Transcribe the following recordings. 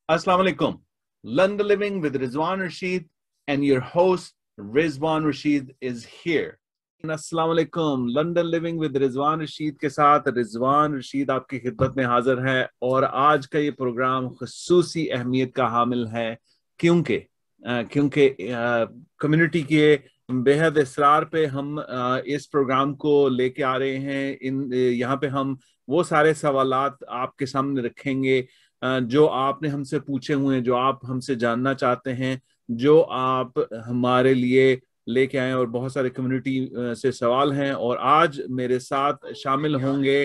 Assalamu alaikum. London Living with Rizwan Rashid and your host Rizwan Rashid is here. Assalamu alaikum. London Living with Rizwan Rashid के साथ रिजवान रशीद आपकी खिदमत में हाजिर है और आज का ये प्रोग्राम खुसूसी अहमियत का हामिल है क्योंकि कम्युनिटी के बेहद इसरार पे हम इस प्रोग्राम को लेके आ रहे हैं। यहाँ पे हम वो सारे सवालात आपके सामने रखेंगे जो आपने हमसे पूछे हुए हैं, जो आप हमसे जानना चाहते हैं, जो आप हमारे लिए लेके आए और बहुत सारे कम्युनिटी से सवाल हैं। और आज मेरे साथ शामिल होंगे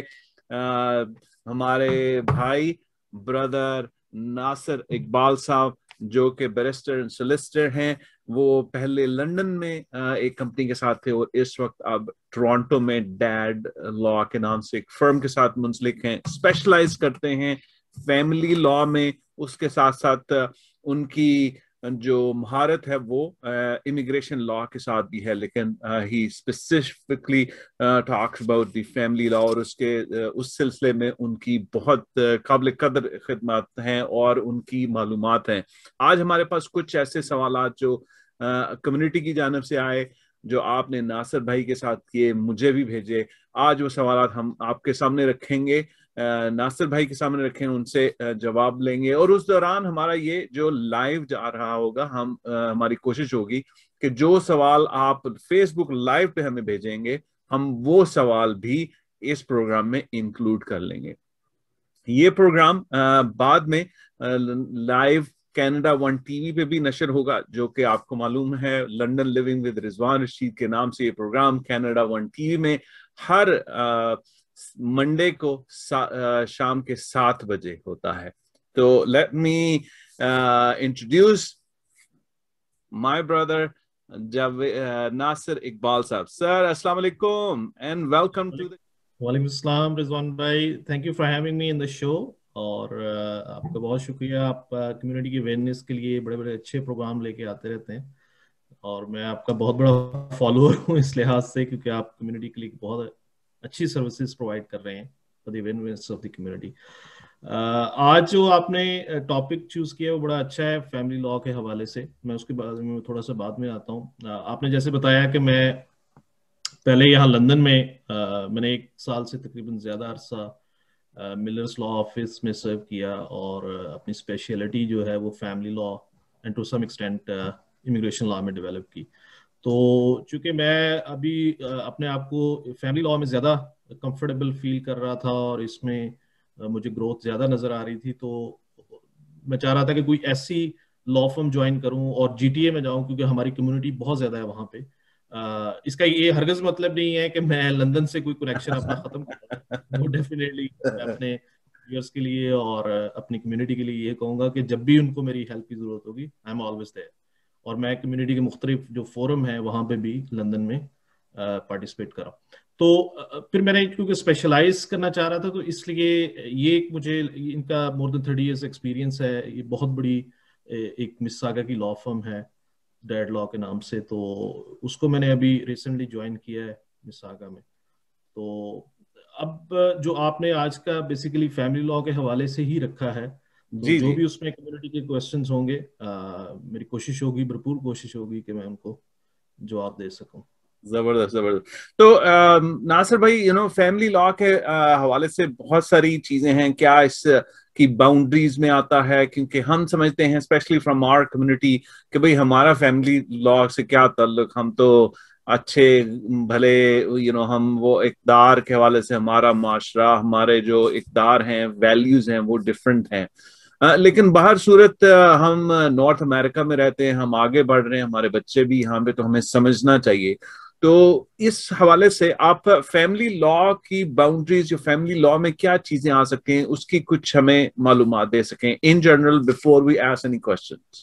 हमारे भाई ब्रदर नासिर इकबाल साहब जो कि बैरिस्टर एंड सोलिसिटर हैं। वो पहले लंदन में एक कंपनी के साथ थे और इस वक्त अब टोरंटो में डैड लॉ के नाम से एक फर्म के साथ मुंसलिक हैं, स्पेशलाइज करते हैं फैमिली लॉ में। उसके साथ साथ उनकी जो महारत है वो इमिग्रेशन लॉ के साथ भी है, लेकिन he specifically talks about the family law और उस सिलसिले में उनकी बहुत काबिल कदर खिदमत हैं और उनकी मालूमात हैं। आज हमारे पास कुछ ऐसे सवालात जो कम्युनिटी की जानिब से आए, जो आपने नासिर भाई के साथ किए, मुझे भी भेजे, आज वो सवालात हम आपके सामने रखेंगे, नासिर भाई के सामने रखें, उनसे जवाब लेंगे। और उस दौरान हमारा ये जो लाइव जा रहा होगा, हमारी कोशिश होगी कि जो सवाल आप फेसबुक लाइव पे हमें भेजेंगे हम वो सवाल भी इस प्रोग्राम में इंक्लूड कर लेंगे। ये प्रोग्राम बाद में लाइव कनाडा वन टीवी पे भी नशर होगा, जो कि आपको मालूम है London living with Rizwan Rashid के नाम से ये प्रोग्राम कनाडा वन टीवी में हर मंडे को शाम के 7 बजे होता है। तो let me introduce my brother Nasir Iqbal Sahab. Sir अस्सलाम वालेकुम एंड वेलकम टू द वालेकुम अस्सलाम Rizwan bhai, thank you for having me in the show. और आपका बहुत शुक्रिया, आप कम्युनिटी की अवेयरनेस के लिए बड़े बड़े अच्छे प्रोग्राम लेके आते रहते हैं और मैं आपका बहुत बड़ा फॉलोअर हूँ इस लिहाज से, क्योंकि आप कम्युनिटी के लिए बहुत अच्छी सर्विसेज प्रोवाइड कर रहे हैं for the awareness of the community. आज जो आपने टॉपिक चूज किया वो बड़ा अच्छा है, फैमिली लॉ के हवाले से। मैं उसके बारे में थोड़ा सा बाद में आता हूँ। आपने जैसे बताया कि मैं पहले यहाँ लंदन में मैंने 1 साल से तकरीबन ज़्यादा अरसा मिलर्स लॉ ऑफिस में सर्व किया और अपनी स्पेशलिटी जो है वो family law and to some extent immigration law में डेवलप की। तो चूंकि मैं अभी अपने आप को फैमिली लॉ में ज़्यादा कंफर्टेबल फील कर रहा था और इसमें मुझे ग्रोथ ज़्यादा नज़र आ रही थी, तो मैं चाह रहा था कि कोई ऐसी लॉ फर्म ज्वाइन करूं और जीटीए में जाऊं, क्योंकि हमारी कम्युनिटी बहुत ज़्यादा है वहाँ पे। इसका ये हरगिज मतलब नहीं है कि मैं लंदन से कोई कनेक्शन अपना खत्म कर रहा हूं। वो डेफिनेटली मैं अपने व्यूअर्स के लिए और अपनी कम्युनिटी के लिए ये कहूंगा कि जब भी उनको मेरी हेल्प की जरूरत होगी, आई एम ऑलवेज देयर। और मैं कम्युनिटी के मुख्तलिफ जो फोरम है वहां पे भी लंदन में पार्टिसिपेट करा। तो फिर मैंने क्योंकि स्पेशलाइज करना चाह रहा था, तो इसलिए ये मुझे इनका मोर देन 30 इयर्स एक्सपीरियंस है। ये बहुत बड़ी एक मिस्सागा की लॉ फर्म है डैड लॉ के नाम से, तो उसको मैंने अभी रिसेंटली ज्वाइन किया है मिसागा में। तो अब जो आपने आज का बेसिकली फैमिली लॉ के हवाले से ही रखा है, तो जी जो जी, भी उसमें कम्युनिटी के क्वेश्चंस होंगे, मेरी कोशिश होगी, भरपूर कोशिश होगी कि मैं उनको जवाब दे सकूं। जबरदस्त जबरदस्त। तो नासिर भाई, फैमिली लॉ के हवाले से बहुत सारी चीजें हैं, क्या इस की बाउंड्रीज में आता है? क्योंकि हम समझते हैं स्पेशली फ्रॉम आवर कम्युनिटी कि भाई हमारा फैमिली लॉ से क्या ताल्लुक, हम तो अच्छे भले, हम वो इक़्तिदार के हवाले से हमारा माशरा, हमारे जो इक़्तिदार हैं, वैल्यूज हैं, वो डिफरेंट हैं। लेकिन बाहर सूरत हम नॉर्थ अमेरिका में रहते हैं, हम आगे बढ़ रहे हैं, हमारे बच्चे भी यहाँ पे, तो हमें समझना चाहिए। तो इस हवाले से आप फैमिली लॉ की बाउंड्रीज, जो फैमिली लॉ में क्या चीजें आ सकें, उसकी कुछ हमें मालूमात दे सकें in general before we ask any questions.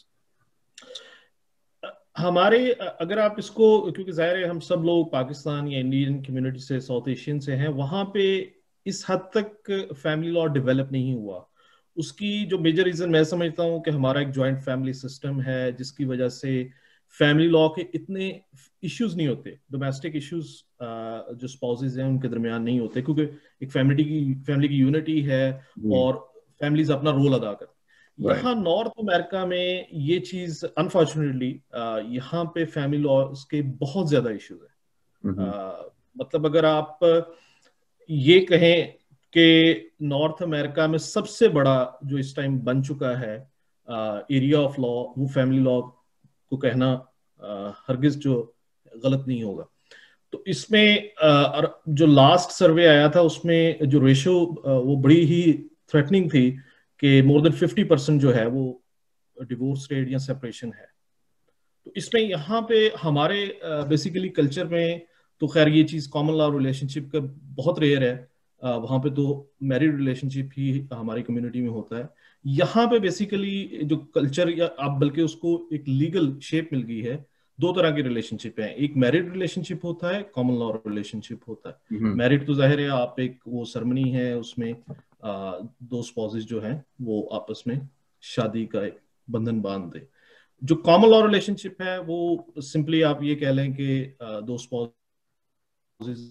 हमारे अगर आप इसको, क्योंकि जाहिर है हम सब लोग पाकिस्तान या इंडियन कम्युनिटी से, साउथ एशियन से हैं, वहां पे इस हद तक फैमिली लॉ डेवलप नहीं हुआ। उसकी जो मेजर रीजन मैं समझता हूँ कि हमारा एक जॉइंट फैमिली सिस्टम है, जिसकी वजह से फैमिली लॉ के इतने इश्यूज नहीं होते, डोमेस्टिक इश्यूज जो स्पाउसेस हैं उनके दरमियान नहीं होते, क्योंकि एक फैमिली की यूनिटी है और फैमिलीज अपना रोल अदा करती हैं। यहाँ नॉर्थ अमेरिका में ये चीज अनफॉर्चुनेटली यहाँ पे फैमिली लॉज के बहुत ज्यादा इश्यूज है। मतलब अगर आप ये कहें कि नॉर्थ अमेरिका में सबसे बड़ा जो इस टाइम बन चुका है एरिया ऑफ लॉ, वो फैमिली लॉ को कहना हरगिज जो गलत नहीं होगा। तो इसमें जो लास्ट सर्वे आया था उसमें जो रेशो वो बड़ी ही थ्रेटनिंग थी कि मोर देन 50% जो है वो डिवोर्स रेट या सेपरेशन है। तो इसमें यहाँ पे हमारे बेसिकली कल्चर में तो खैर ये चीज कॉमन लॉ रिलेशनशिप का बहुत रेयर है, वहां पे तो मैरिड रिलेशनशिप ही हमारी कम्युनिटी में होता है। यहाँ पे बेसिकली जो कल्चर या आप बल्कि उसको एक लीगल शेप मिल गई है। दो तरह की रिलेशनशिप है, एक मैरिड रिलेशनशिप होता है, कॉमन लॉ रिलेशनशिप होता है। मैरिड तो जाहिर है आप एक वो सेरेमनी है, उसमें दो स्पाउसेस जो हैं वो आपस में शादी का एक बंधन बांध दे। जो कॉमन लॉ रिलेशनशिप है वो सिंपली आप ये कह लें कि दो स्पाउसेस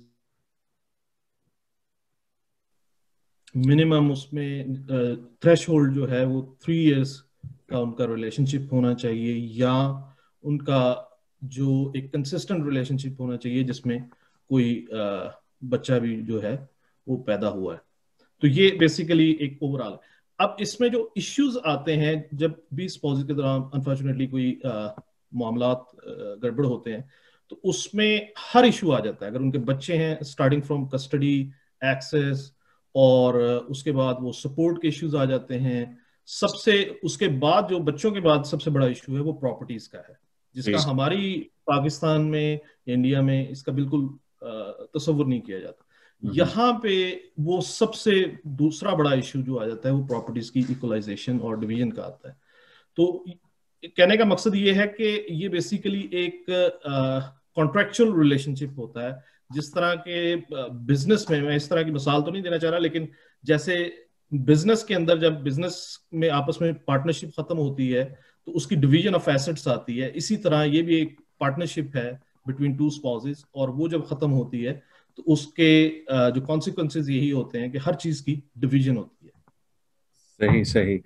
मिनिमम उसमें थ्रेशहोल्ड जो है वो 3 इयर्स का उनका रिलेशनशिप होना चाहिए, या उनका जो एक कंसिस्टेंट रिलेशनशिप होना चाहिए जिसमें कोई बच्चा भी जो है वो पैदा हुआ है। तो ये बेसिकली एक ओवरऑल। अब इसमें जो इश्यूज आते हैं जब भी स्पाउस के दौरान अनफॉर्चुनेटली कोई मामला गड़बड़ होते हैं तो उसमें हर इशू आ जाता है। अगर उनके बच्चे हैं, स्टार्टिंग फ्रॉम कस्टडी, एक्सेस, और उसके बाद वो सपोर्ट के इश्यूज आ जाते हैं। सबसे उसके बाद जो बच्चों के बाद सबसे बड़ा इशू है वो प्रॉपर्टीज का है, जिसका हमारी पाकिस्तान में, इंडिया में इसका बिल्कुल तस्वुर नहीं किया जाता। यहाँ पे वो सबसे दूसरा बड़ा इशू जो आ जाता है वो प्रॉपर्टीज की इक्वलाइजेशन और डिवीजन का आता है। तो कहने का मकसद ये है कि ये बेसिकली एक कॉन्ट्रैक्चुअल रिलेशनशिप होता है। जिस तरह के बिजनेस में, मैं इस तरह की मिसाल तो नहीं देना चाह रहा, लेकिन जैसे बिजनेस के अंदर जब बिजनेस में आपस में पार्टनरशिप खत्म होती है तो उसकी डिवीजन ऑफ एसेट्स आती है, इसी तरह ये भी एक पार्टनरशिप है बिटवीन टू स्पाउसेस, और वो जब खत्म होती है तो उसके जो कॉन्सिक्वेंसेस यही होते हैं कि हर चीज की डिवीजन होती है। सही सही।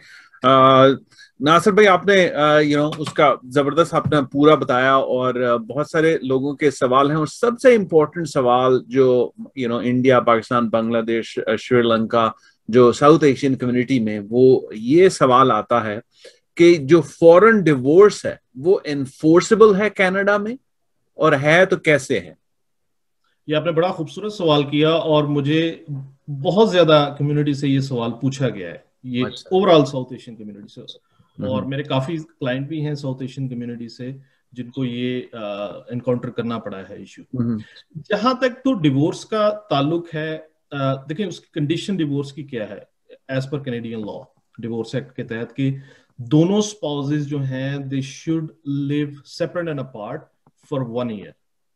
नासिर भाई, आपने उसका जबरदस्त आपने पूरा बताया, और बहुत सारे लोगों के सवाल हैं, और सबसे इम्पोर्टेंट सवाल जो इंडिया, पाकिस्तान, बांग्लादेश, श्रीलंका, जो साउथ एशियन कम्युनिटी में, वो ये सवाल आता है कि जो फॉरेन डिवोर्स है वो एनफोर्सेबल है कनाडा में, और है तो कैसे है? ये आपने बड़ा खूबसूरत सवाल किया, और मुझे बहुत ज्यादा कम्युनिटी से ये सवाल पूछा गया है, ये ओवरऑल साउथ एशियन कम्युनिटी से, और मेरे काफी क्लाइंट भी हैं साउथ एशियन कम्युनिटी से जिनको ये एनकाउंटर करना पड़ा है इशू। जहां तक तो डिवोर्स का ताल्लुक है, देखिए उसकी कंडीशन डिवोर्स की क्या है as per Canadian law, divorce act के तहत, कि दोनों स्पाउसेस जो हैं they should live separate and apart for 1 year.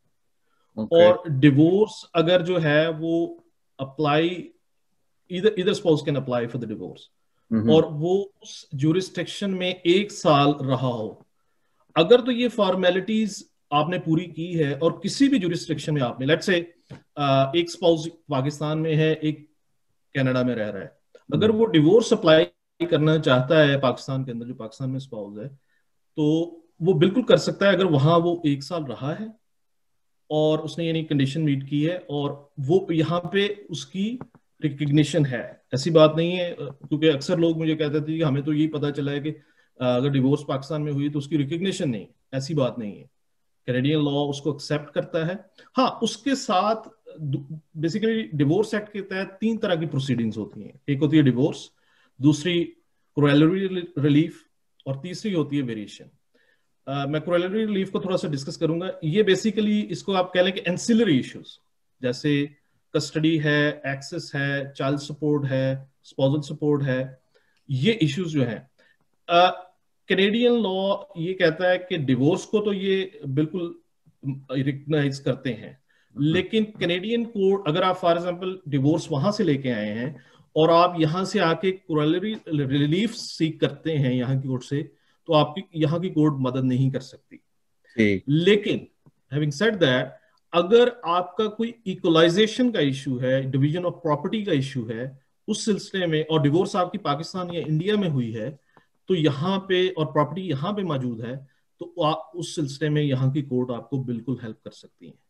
और डिवोर्स अगर जो है वो अप्लाई, इधर spouse can apply for the divorce, और वो उस ज्यूरिसडिक्शन में 1 साल रहा हो। अगर तो ये फॉर्मेलिटीज आपने पूरी की है और किसी भी ज्यूरिसडिक्शन में आपने, लेट्स से एक स्पाउस पाकिस्तान में है, एक कनाडा में रह रहा है, अगर वो डिवोर्स अप्लाई करना चाहता है पाकिस्तान के अंदर, जो पाकिस्तान में स्पाउस है, तो वो बिल्कुल कर सकता है अगर वहां वो 1 साल रहा है और उसने यानी कंडीशन मीट की है, और वो यहाँ पे उसकी रिकग्निशन है। ऐसी बात नहीं है, क्योंकि अक्सर लोग मुझे कहते थे कि हमें तो यही पता चला है कि अगर डिवोर्स पाकिस्तान में हुई तो उसकी रिकग्निशन नहीं। ऐसी बात नहीं है, कैनेडियन लॉ उसको एक्सेप्ट करता है। हाँ, उसके साथ बेसिकली डिवोर्स एक्ट के तहत 3 तरह की प्रोसीडिंग्स होती हैं। एक होती है डिवोर्स, दूसरी कोरोलरी रिलीफ, और तीसरी होती है वेरिएशन। मैं कोरोलरी रिलीफ को थोड़ा सा डिस्कस करूंगा। ये बेसिकली इसको आप कह लें कि एंसिलरी इश्यूज, जैसे कस्टडी है, एक्सेस है, चाइल्ड सपोर्ट है, स्पाउसल सपोर्ट है, ये इश्यूज जो हैं, कैनेडियन लॉ ये कहता है कि डिवोर्स को तो ये बिल्कुल रिकग्नाइज करते हैं, लेकिन कैनेडियन कोर्ट, अगर आप फॉर एग्जांपल डिवोर्स वहां से लेके आए हैं और आप यहां से आके कोरोलरी रिलीफ सीख करते हैं यहाँ की कोर्ट से, तो आपकी यहाँ की कोर्ट मदद नहीं कर सकती। लेकिन हैविंग सेड दैट, अगर आपका कोई इक्वलाइजेशन का इशू है, डिवीजन ऑफ प्रॉपर्टी का इशू है उस सिलसिले में, और डिवोर्स आपकी पाकिस्तान या इंडिया में हुई है, तो यहाँ पे, और प्रॉपर्टी यहाँ पे मौजूद है, तो उस सिलसिले में यहाँ की कोर्ट आपको बिल्कुल हेल्प कर सकती है।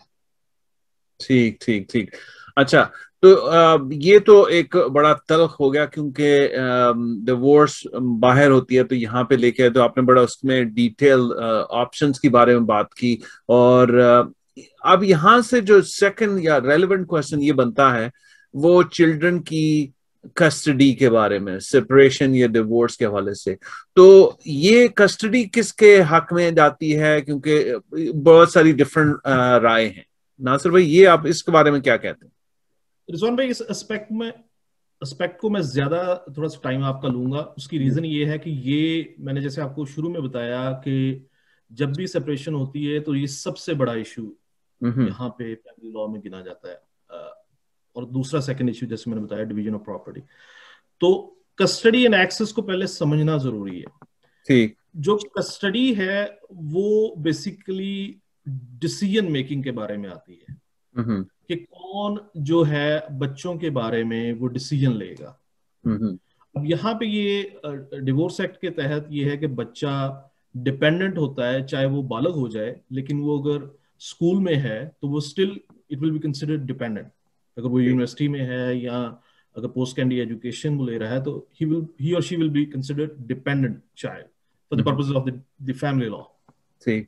ठीक ठीक ठीक। अच्छा, तो ये तो एक बड़ा तल्ख हो गया, क्योंकि डिवोर्स बाहर होती है तो यहाँ पे लेके आए, तो आपने बड़ा उसमें डिटेल ऑप्शंस के बारे में बात की। और अब यहाँ से जो सेकंड या रेलेवेंट क्वेश्चन ये बनता है, वो चिल्ड्रन की कस्टडी के बारे में, सेपरेशन या डिवोर्स के हवाले से। तो ये कस्टडी किसके हक में जाती है, क्योंकि बहुत सारी डिफरेंट राय हैं। नासिर भाई, ये आप इसके बारे में क्या कहते हैं? रिजवान भाई, इस एस्पेक्ट को मैं ज्यादा थोड़ा सा टाइम आपका लूंगा। उसकी रीजन ये है कि ये मैंने जैसे आपको शुरू में बताया कि जब भी सेपरेशन होती है तो ये सबसे बड़ा इशू हम्म। यहाँ पे फैमिली लॉ में गिना जाता है। और दूसरा सेकंड इशू जैसे मैंने बताया, डिवीजन ऑफ प्रॉपर्टी। तो कस्टडी एंड एक्सेस को पहले समझना जरूरी है। ठीक। जो कस्टडी है वो बेसिकली डिसीजन मेकिंग के बारे में आती है, हम्म कि कौन जो है बच्चों के बारे में वो डिसीजन लेगा। हम्म अब यहाँ पे ये डिवोर्स एक्ट के तहत ये है कि बच्चा डिपेंडेंट होता है, चाहे वो बालग हो जाए, लेकिन वो अगर स्कूल में है तो वो still it will be considered dependent. अगर वो ठीक। यूनिवर्सिटी में है या अगर पोस्ट सेकेंडरी एजुकेशन वो ले रहा है, तो ही और she will be considered dependent child for the purpose of the family law. ठीक।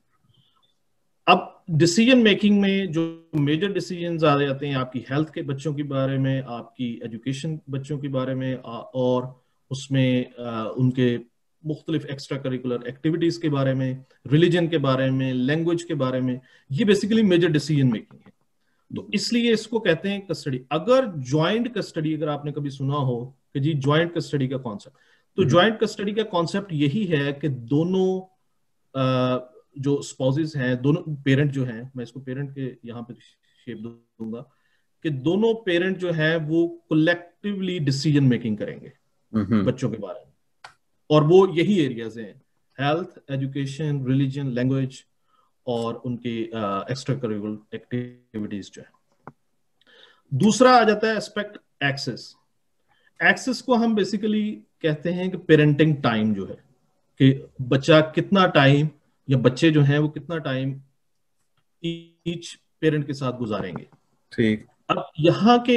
अब डिसीजन मेकिंग में जो मेजर डिसीजंस आ जाते हैं आपकी हेल्थ के बच्चों के बारे में, आपकी एजुकेशन बच्चों के बारे में, और उसमें उनके मुख्तलिफ एक्स्ट्रा करिकुलर एक्टिविटीज के बारे में, रिलीजन के बारे में, लैंग्वेज के बारे में, ये बेसिकली मेजर डिसीजन मेकिंग है। तो इसलिए इसको कहते हैं कस्टडी। अगर ज्वाइंट कस्टडी, अगर आपने कभी सुना हो कि जी ज्वाइंट कस्टडी का कॉन्सेप्ट, तो ज्वाइंट कस्टडी का कॉन्सेप्ट यही है कि दोनों जो स्पाउसेस हैं, दोनों पेरेंट जो हैं, मैं इसको पेरेंट के यहाँ पे शेप दूंगा, कि दोनों पेरेंट जो है वो कलेक्टिवली डिसीजन मेकिंग करेंगे बच्चों के बारे में। और वो यही एरियाज हैं, हेल्थ, एजुकेशन, रिलीजन, लैंग्वेज और उनकी एक्स्ट्रा करिकुलर एक्टिविटीज जो है। दूसरा आ जाता है एस्पेक्ट एक्सेस। एक्सेस को हम बेसिकली कहते हैं कि पेरेंटिंग टाइम जो है, कि बच्चा कितना टाइम या बच्चे जो हैं वो कितना टाइम ईच पेरेंट के साथ गुजारेंगे। ठीक। अब यहाँ के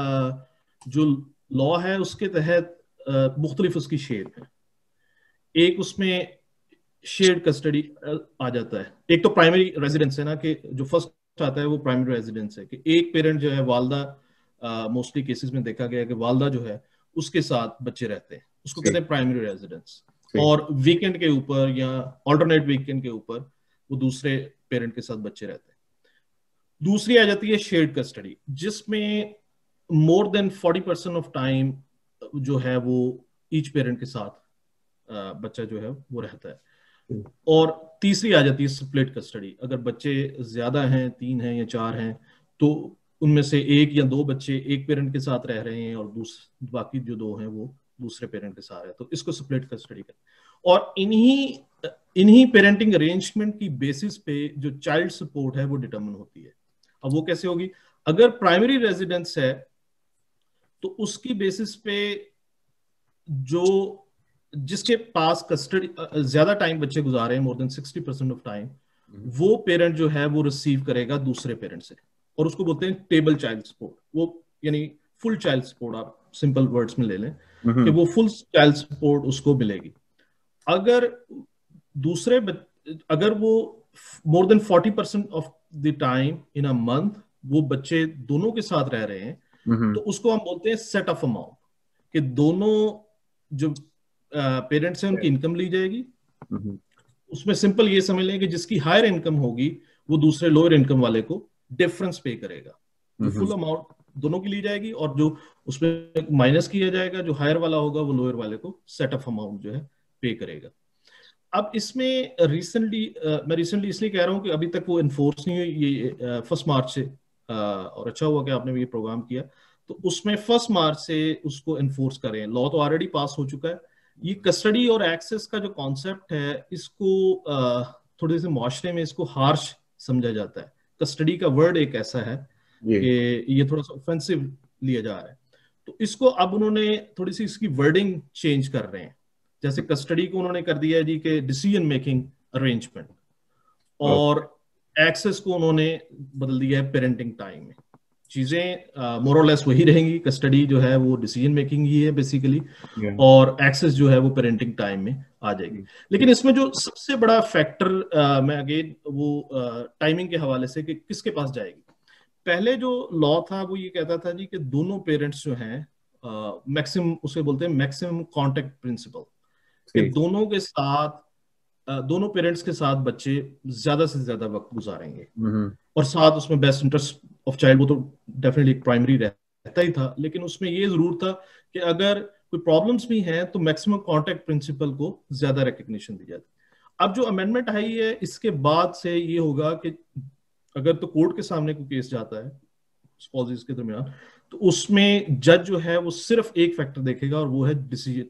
जो लॉ है उसके तहत मुख्तलिफ उसकी शेप है। एक उसमें शेयर्ड कस्टडी आ जाता है। एक तो प्राइमरी रेजिडेंस है ना, कि जो फर्स्ट आता है वो प्राइमरी रेजिडेंस है, कि एक पेरेंट जो है, वालदा, मोस्टली केसेस में देखा गया है कि वालदा जो है उसके साथ बच्चे रहते हैं, उसको कहते हैं प्राइमरी रेजिडेंस। और वीकेंड के ऊपर या ऑल्टरनेट वीकेंड के ऊपर वो दूसरे पेरेंट के साथ बच्चे रहते हैं। दूसरी आ जाती है शेयर्ड कस्टडी, जिसमें मोर देन 40% ऑफ टाइम जो है वो ईच पेरेंट के साथ बच्चा जो है वो रहता है। और तीसरी आ जाती है स्प्लिट कस्टडी। अगर बच्चे ज्यादा हैं, 3 हैं या 4 हैं, तो उनमें से एक या 2 बच्चे एक पेरेंट के साथ रह रहे हैं और बाकी जो 2 हैं वो दूसरे पेरेंट के साथ है, तो इसको स्प्लिट कस्टडी कहते हैं। और इन्हीं पेरेंटिंग अरेंजमेंट की बेसिस पे जो चाइल्ड सपोर्ट है वो डिटरमिन होती है। अब वो कैसे होगी? अगर प्राइमरी रेजिडेंस है तो उसकी बेसिस पे जो जिसके पास कस्टडी ज्यादा टाइम बच्चे गुजारे हैं, मोर देन 60% ऑफ टाइम, वो पेरेंट जो है वो रिसीव करेगा दूसरे पेरेंट से, और उसको बोलते हैं टेबल चाइल्ड सपोर्ट। वो यानी फुल चाइल्ड सपोर्ट, आप सिंपल वर्ड्स में ले लें कि वो फुल चाइल्ड सपोर्ट उसको मिलेगी। अगर अगर वो more than 40% of the time in a month वो बच्चे दोनों के साथ रह रहे हैं, तो उसको हम बोलते हैं सेट ऑफ अमाउंट, कि दोनों जो पेरेंट्स हैं उनकी इनकम ली जाएगी। उसमें सिंपल ये समझ लें कि जिसकी हायर इनकम होगी वो दूसरे लोअर इनकम वाले को डिफरेंस पे करेगा। जो फुल अमाउंट दोनों की ली जाएगी, और जो उसमें माइनस किया जाएगा, जो हायर वाला होगा वो लोअर वाले को सेट ऑफ अमाउंट जो है पे करेगा। अब इसमें मैं रिसेंटली इसलिए कह रहा हूं कि अभी तक वो इन्फोर्स नहीं हुई, ये 1 मार्च से, और अच्छा हुआ कि आपने ये प्रोग्राम किया, तो उसमें 1 मार्च से उसको इन्फोर्स करें। लॉ तो ऑलरेडी पास हो चुका है। ये कस्टडी और एक्सेस का जो कॉन्सेप्ट है, इसको थोड़े से मुआशरे में इसको हार्श समझा जाता है। कस्टडी का वर्ड एक ऐसा है कि ये थोड़ा सा ऑफेंसिव लिया जा रहा है, तो इसको अब उन्होंने थोड़ी सी इसकी वर्डिंग चेंज कर रहे हैं। जैसे कस्टडी को उन्होंने कर दिया है जी कि डिसीजन मेकिंग अरेंजमेंट, और एक्सेस को उन्होंने बदल दिया है पेरेंटिंग टाइम में। चीजें मोर और लेस वही रहेंगी, कस्टडी जो है वो डिसीजन मेकिंग ही है बेसिकली, और एक्सेस जो है वो पेरेंटिंग टाइम में आ जाएगी। लेकिन इसमें जो सबसे बड़ा फैक्टर मैं अगेन वो टाइमिंग के हवाले से कि किसके पास जाएगी। पहले जो लॉ था वो ये कहता था जी कि दोनों पेरेंट्स जो हैं, मैक्सिमम उसे बोलते हैं मैक्सिमम कांटेक्ट प्रिंसिपल, कि दोनों के साथ दोनों पेरेंट्स के साथ बच्चे ज्यादा से ज्यादा वक्त गुजारेंगे, और साथ उसमें बेस्ट इंटरेस्ट ऑफ चाइल्ड वो तो डेफिनेटली प्राइमरी रहता ही था, लेकिन उसमें ये जरूर था कि अगर कोई प्रॉब्लम्स भी हैं तो मैक्सिमम कांटेक्ट प्रिंसिपल को ज्यादा रिकग्निशन दी जाती। अब जो अमेंडमेंट आई है इसके बाद से ये होगा कि अगर तो कोर्ट के सामने कोई केस जाता है स्पाउसेस के दरमियान, तो उसमें जज जो है वो सिर्फ एक फैक्टर देखेगा, और वो है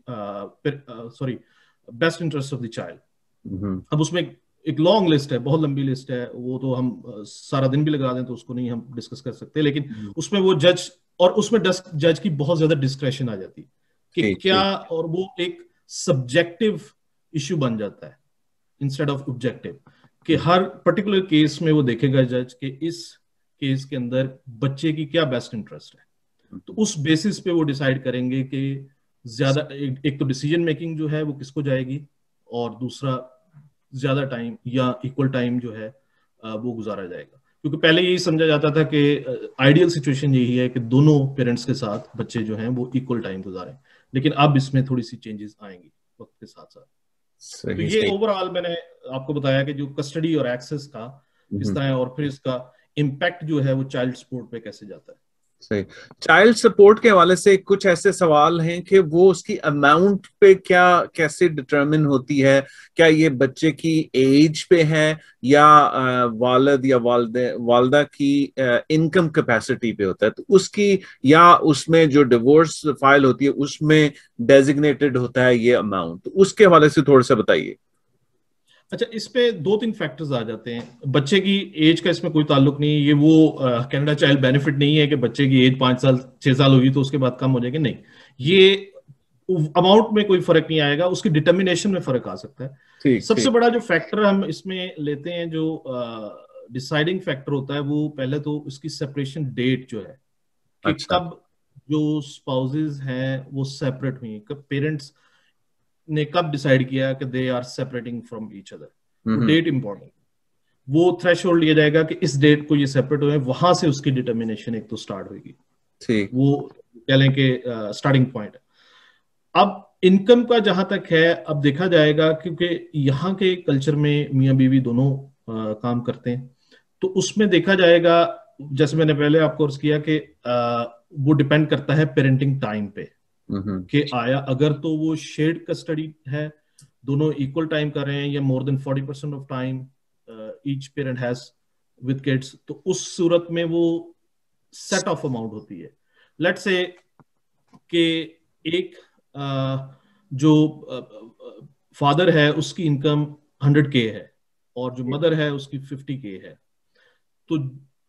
decision best interest of the child. अब उसमें एक लॉन्ग लिस्ट है, बहुत लंबी लिस्ट है, वो तो हम सारा दिन भी लगा दें तो उसको नहीं हम डिस्कस कर सकते, लेकिन उसमें वो जज, और उसमें जज की बहुत ज्यादा डिस्क्रेशन आ जाती है कि क्या, और वो एक सब्जेक्टिव इश्यू बन जाता है इंस्टेड ऑफ ऑब्जेक्टिव, कि हर पर्टिकुलर केस में वो देखेगा जज कि इस केस के अंदर बच्चे की क्या बेस्ट इंटरेस्ट है, तो उस बेसिस पे वो डिसाइड करेंगे कि ज्यादा एक तो डिसीजन मेकिंग जो है वो किसको जाएगी, और दूसरा ज्यादा टाइम या इक्वल टाइम जो है वो गुजारा जाएगा। क्योंकि पहले यही समझा जाता था कि आइडियल सिचुएशन यही है कि दोनों पेरेंट्स के साथ बच्चे जो हैं वो इक्वल टाइम गुजारें, लेकिन अब इसमें थोड़ी सी चेंजेस आएंगी वक्त के साथ साथ। तो ये ओवरऑल मैंने आपको बताया कि जो कस्टडी और एक्सेस का किस तरह है, और फिर इसका इम्पैक्ट जो है वो चाइल्ड सपोर्ट पे कैसे जाता है। सही। चाइल्ड सपोर्ट के हवाले से कुछ ऐसे सवाल हैं कि वो उसकी अमाउंट पे क्या कैसे डिटरमिन होती है, क्या ये बच्चे की एज पे है या वालिद या वालदा की इनकम कैपेसिटी पे होता है, तो उसकी, या उसमें जो डिवोर्स फाइल होती है उसमें डेजिग्नेटेड होता है ये अमाउंट, तो उसके हवाले से थोड़ा सा बताइए। अच्छा, इस पे दो तीन फैक्टर्स आ जाते हैं। बच्चे की एज का इसमें कोई ताल्लुक नहीं है, ये वो कनाडा चाइल्ड बेनिफिट नहीं है कि बच्चे की एज 5 साल 6 साल होगी तो उसके बाद कम हो जाएगी, नहीं, ये अमाउंट में कोई फर्क नहीं आएगा, उसकी डिटर्मिनेशन में फर्क आ सकता है। सबसे बड़ा जो फैक्टर हम इसमें लेते हैं, जो डिसाइडिंग फैक्टर होता है, वो पहले तो उसकी सेपरेशन डेट जो है कि कब जो स्पाउसेस हैं वो सेपरेट हुई, कब पेरेंट्स ने कब डिसाइड किया कि they are separating from each other, तो डेट इंपॉर्टेंट, वो थ्रेशोल्ड लिया जाएगा कि इस डेट को ये सेपरेट हुए, वहां से उसकी डिटर्मिनेशन एक तो स्टार्ट होगी, ठीक, वो कह लें कि स्टार्टिंग पॉइंट है। अब इनकम का जहां तक है, अब देखा जाएगा क्योंकि यहाँ के कल्चर में मियाँ बीवी दोनों काम करते हैं, तो उसमें देखा जाएगा, जैसे मैंने पहले आपको अर्ज किया कि वो डिपेंड करता है पेरेंटिंग टाइम पे कि आया, अगर तो वो शेयर्ड कस्टडी है, दोनों इक्वल टाइम कर रहे हैं, या more than 40% of time each parent has with kids, तो उस सूरत में वो सेट ऑफ अमाउंट होती है। लेट्स से कि एक जो फादर है उसकी इनकम 100K है और जो मदर है उसकी 50K है, तो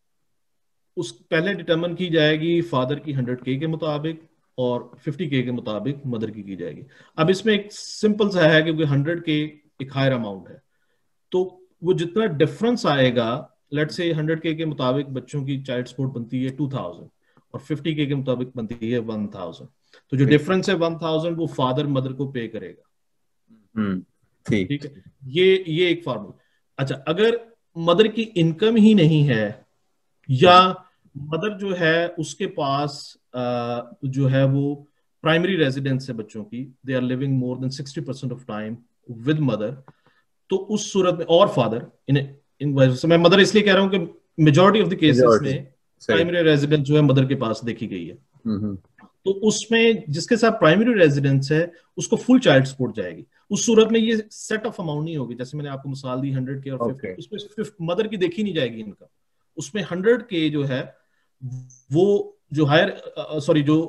उस पहले डिटरमिन की जाएगी फादर की 100K के मुताबिक और 50K के मुताबिक मदर की जाएगी। अब इसमें एक सिंपल सा है क्योंकि 100K एक हायर अमाउंट है, तो वो जितना डिफरेंस आएगा, लेट्स से 100K के मुताबिक बच्चों की चाइल्ड सपोर्ट बनती है 2000 और 50K के मुताबिक बनती है 1000, तो जो डिफरेंस है 1000 वो फादर मदर को पे करेगा। ठीक है, ये एक फॉर्मूला। अच्छा, अगर मदर की इनकम ही नहीं है या मदर जो है उसके पास जो है वो प्राइमरी रेजिडेंस है बच्चों की, they are living more than 60% of time with mother, तो उस सूरत में, और फादर इन वजह से मैं मदर इसलिए कह रहा हूं कि मेजॉरिटी ऑफ द केसेस में प्राइमरी रेजिडेंस जो है मदर के पास देखी गई है, तो उसमें जिसके साथ प्राइमरी रेजिडेंस है उसको फुल चाइल्ड सपोर्ट जाएगी। उस सूरत में ये सेट ऑफ अमाउंट नहीं होगी, जैसे मैंने आपको मिसाल दी 100K और 50, उसमें मदर की देखी नहीं जाएगी इनकम, उसमें 100K जो है वो जो हायर सॉरी जो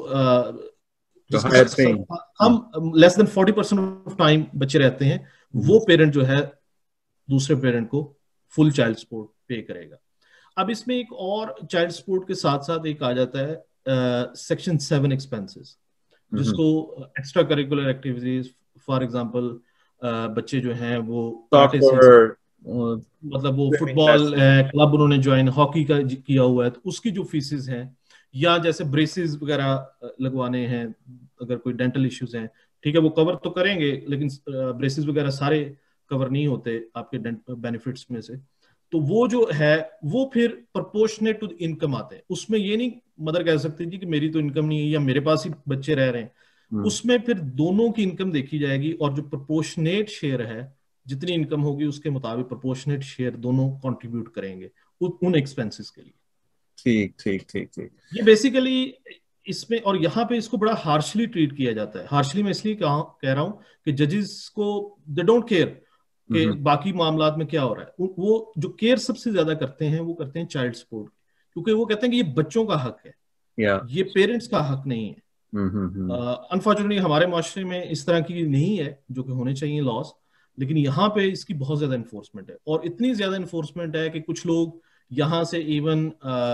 हम लेस देन 40% ऑफ टाइम बच्चे रहते हैं, वो पेरेंट जो है दूसरे पेरेंट को फुल चाइल्ड सपोर्ट पे करेगा। अब इसमें एक और चाइल्ड सपोर्ट के साथ साथ एक आ जाता है सेक्शन 7 एक्सपेंसेस, जिसको extra curricular activities, for example बच्चे जो हैं वो कराटे सीख, सॉकर, मतलब वो स्विमिंग फुटबॉल क्लासेस। क्लब उन्होंने ज्वाइन, हॉकी का किया हुआ है, तो उसकी जो फीसेस हैं, या जैसे ब्रेसेस वगैरह लगवाने हैं, अगर कोई डेंटल इश्यूज हैं, ठीक है वो कवर तो करेंगे, लेकिन ब्रेसेस वगैरह सारे कवर नहीं होते आपके बेनिफिट्स में से। तो वो जो है वो फिर प्रोपोर्शनेट टू इनकम आते हैं। उसमें ये नहीं मदर कह सकती जी कि मेरी तो इनकम नहीं है या मेरे पास ही बच्चे रह रहे हैं, उसमें फिर दोनों की इनकम देखी जाएगी, और जो प्रोपोर्शनेट शेयर है, जितनी इनकम होगी उसके मुताबिक प्रोपोर्शनेट शेयर दोनों कंट्रीब्यूट करेंगे उन एक्सपेंसेस के लिए। ठीक ठीक ठीक ठीक। ये बेसिकली इसमें, और यहाँ पे इसको बड़ा हार्शली ट्रीट किया जाता है। हार्शली मैं इसलिए कह रहा हूँ कि जजेस को दे डोंट केयर कि बाकी मामलात में क्या हो रहा है। वो जो केयर सबसे ज्यादा करते हैं वो करते हैं चाइल्ड सपोर्ट, क्योंकि वो कहते हैं कि ये बच्चों का हक है, या ये पेरेंट्स का हक नहीं है। अनफॉर्चुनेटली हमारे माशरे में इस तरह की नहीं है जो कि होने चाहिए लॉस, लेकिन यहाँ पे इसकी बहुत ज्यादा इन्फोर्समेंट है, और इतनी ज्यादा इन्फोर्समेंट है कि कुछ लोग यहाँ से इवन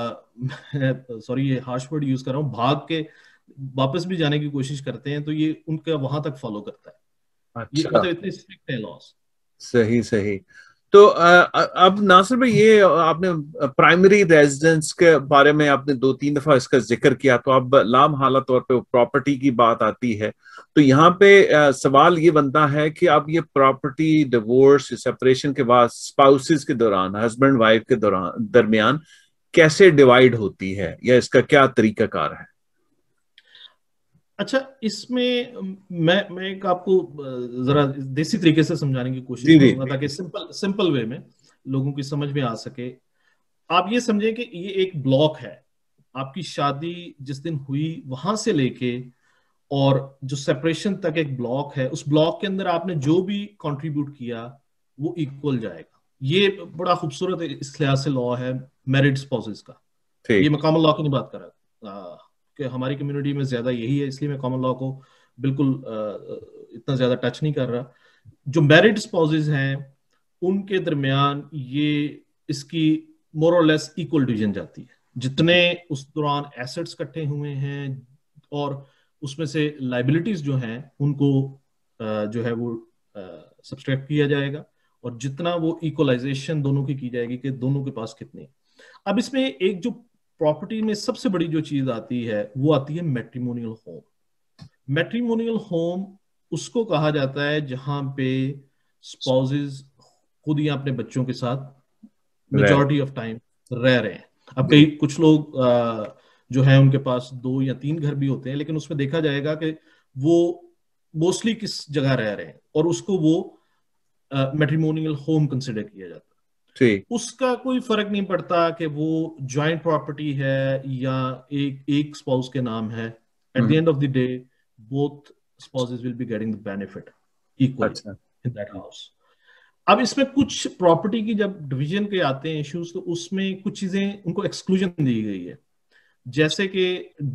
सॉरी ये हार्श वर्ड यूज कर रहा हूँ, भाग के वापस भी जाने की कोशिश करते हैं, तो ये उनका वहां तक फॉलो करता है। ये अच्छा, मतलब इतने स्ट्रिक्ट है लॉस। सही सही। तो अब नासिर भाई, ये आपने प्राइमरी रेजिडेंस के बारे में आपने 2-3 दफा इसका जिक्र किया, तो अब लामहला तौर पे प्रॉपर्टी की बात आती है। तो यहाँ पे सवाल ये बनता है कि अब ये प्रॉपर्टी डिवोर्स सेपरेशन के बाद स्पाउसेस के दौरान, हस्बैंड वाइफ के दौरान दरमियान कैसे डिवाइड होती है, या इसका क्या तरीकाकार है? अच्छा, इसमें मैं एक आपको जरा देसी तरीके से समझाने की कोशिश जी जी करूंगा ताकि सिंपल सिंपल वे में लोगों की समझ में आ सके। आप ये समझें कि ये एक ब्लॉक है, आपकी शादी जिस दिन हुई वहां से लेके और जो सेपरेशन तक एक ब्लॉक है, उस ब्लॉक के अंदर आपने जो भी कंट्रीब्यूट किया वो इक्वल जाएगा। ये बड़ा खूबसूरत इस लिहाज से लॉ है मैरिड स्पाउसेस का। ये ठीक। मैं कॉमन लॉ की नहीं बात कर रहा कि हमारी कम्युनिटी में ज्यादा यही है, इसलिए मैं कॉमन लॉ को बिल्कुल इतना ज्यादा टच नहीं कर रहा। जो मैरिड स्पाउसेस हैं उनके दरमियान ये इसकी मोर और लेस इक्वल डिवीजन जाती है। जितने उस दौरान एसेट्स इकट्ठे हुए हैं और उसमें से लाइबिलिटीज जो हैं उनको जो है वो सब्सट्रैक्ट किया जाएगा, और जितना वो इक्वलाइजेशन दोनों की जाएगी कि दोनों के पास कितने। अब इसमें एक जो प्रॉपर्टी में सबसे बड़ी जो चीज आती है वो आती है मैट्रिमोनियल होम। मैट्रिमोनियल होम उसको कहा जाता है जहां पे स्पाउसेस खुद या अपने बच्चों के साथ रह मेजॉरिटी ऑफ टाइम रह रहे हैं। अब कई कुछ लोग जो है उनके पास 2 या 3 घर भी होते हैं, लेकिन उसमें देखा जाएगा कि वो मोस्टली किस जगह रह रहे हैं, और उसको वो मैट्रिमोनियल होम कंसिडर किया जाता है। ठीक। उसका कोई फर्क नहीं पड़ता कि वो जॉइंट प्रॉपर्टी है या एक एक स्पाउस के नाम है। At the hmm. End of the day both spouses will be getting the benefit equally अच्छा। In that house. अब इसमें कुछ प्रॉपर्टी की जब डिवीजन के आते हैं इश्यूज, तो उसमें कुछ चीजें उनको एक्सक्लूजन दी गई है, जैसे कि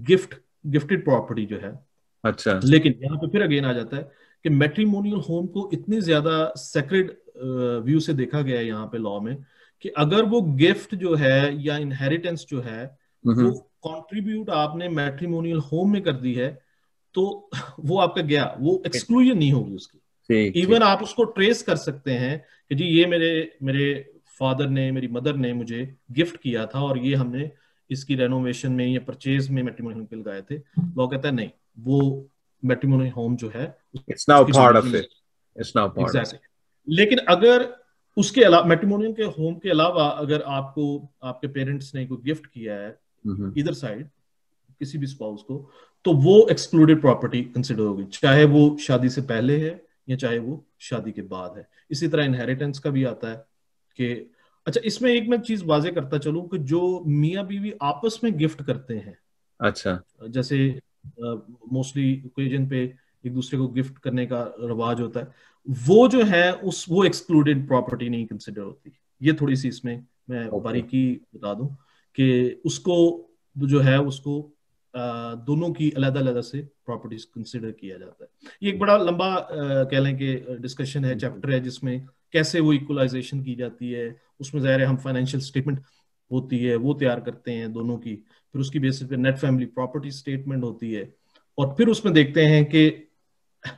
गिफ्टेड प्रॉपर्टी जो है। अच्छा। लेकिन यहाँ पे फिर अगेन आ जाता है कि मैट्रिमोनियल होम को इतनी ज्यादा सेक्रेड व्यू से देखा गया है यहाँ पे लॉ में, कि अगर वो गिफ्ट जो है या इनहेरिटेंस जो है वो हम्म। कंट्रीब्यूट आपने मैट्रिमोनियल होम में कर दी है, तो वो आपका गया, वो एक्सक्लूजन नहीं होगी उसकी। ठीक ठीक। इवन आप उसको ट्रेस कर सकते हैं कि जी ये मेरे मेरे फादर ने, मेरी मदर ने मुझे गिफ्ट किया था, और ये हमने इसकी रेनोवेशन में या परचेज में मैट्रिमोनियल पे लगाए थे। लॉ कहता है नहीं, वो मैट्रिमोनियल होम जो है इट्स नाउ उसकी पार्ट जिंदगी ऑफ में। It. It's now part of exactly. लेकिन अगर उसके अलावा मैट्रिमोनियल के होम के अलावा अगर आपको आपके पेरेंट्स ने कोई गिफ्ट किया है इट। इधर साइड किसी भी स्पाउस को, तो वो एक्सक्लूडेड प्रॉपर्टी कंसिडर होगी, चाहे वो शादी से पहले है या चाहे वो शादी के बाद है। इसी तरह इनहेरिटेंस का भी आता है कि अच्छा, इसमें एक मैं चीज वाजे करता चलूं कि जो मियाँ बीवी आपस में गिफ्ट करते हैं, अच्छा। जैसे मोस्टली ओकेजन पे एक दूसरे को गिफ्ट करने का रिवाज होता है, वो जो है उस वो एक्सक्लूडेड प्रॉपर्टी नहीं कंसिडर होती। ये थोड़ी सी इसमें मैं ओके। बारीकी बता दूं कि उसको जो है उसको दोनों की अलग अलग से प्रॉपर्टीज कंसिडर किया जाता है। ये एक बड़ा लंबा कह लें कि डिस्कशन है, चैप्टर है, जिसमें कैसे वो इक्वलाइजेशन की जाती है। उसमें ज़ाहिर है हम फाइनेंशियल स्टेटमेंट होती है वो तैयार करते हैं दोनों की, फिर उसकी बेसिस पे नेट फैमिली प्रॉपर्टी स्टेटमेंट होती है, और फिर उसमें देखते हैं कि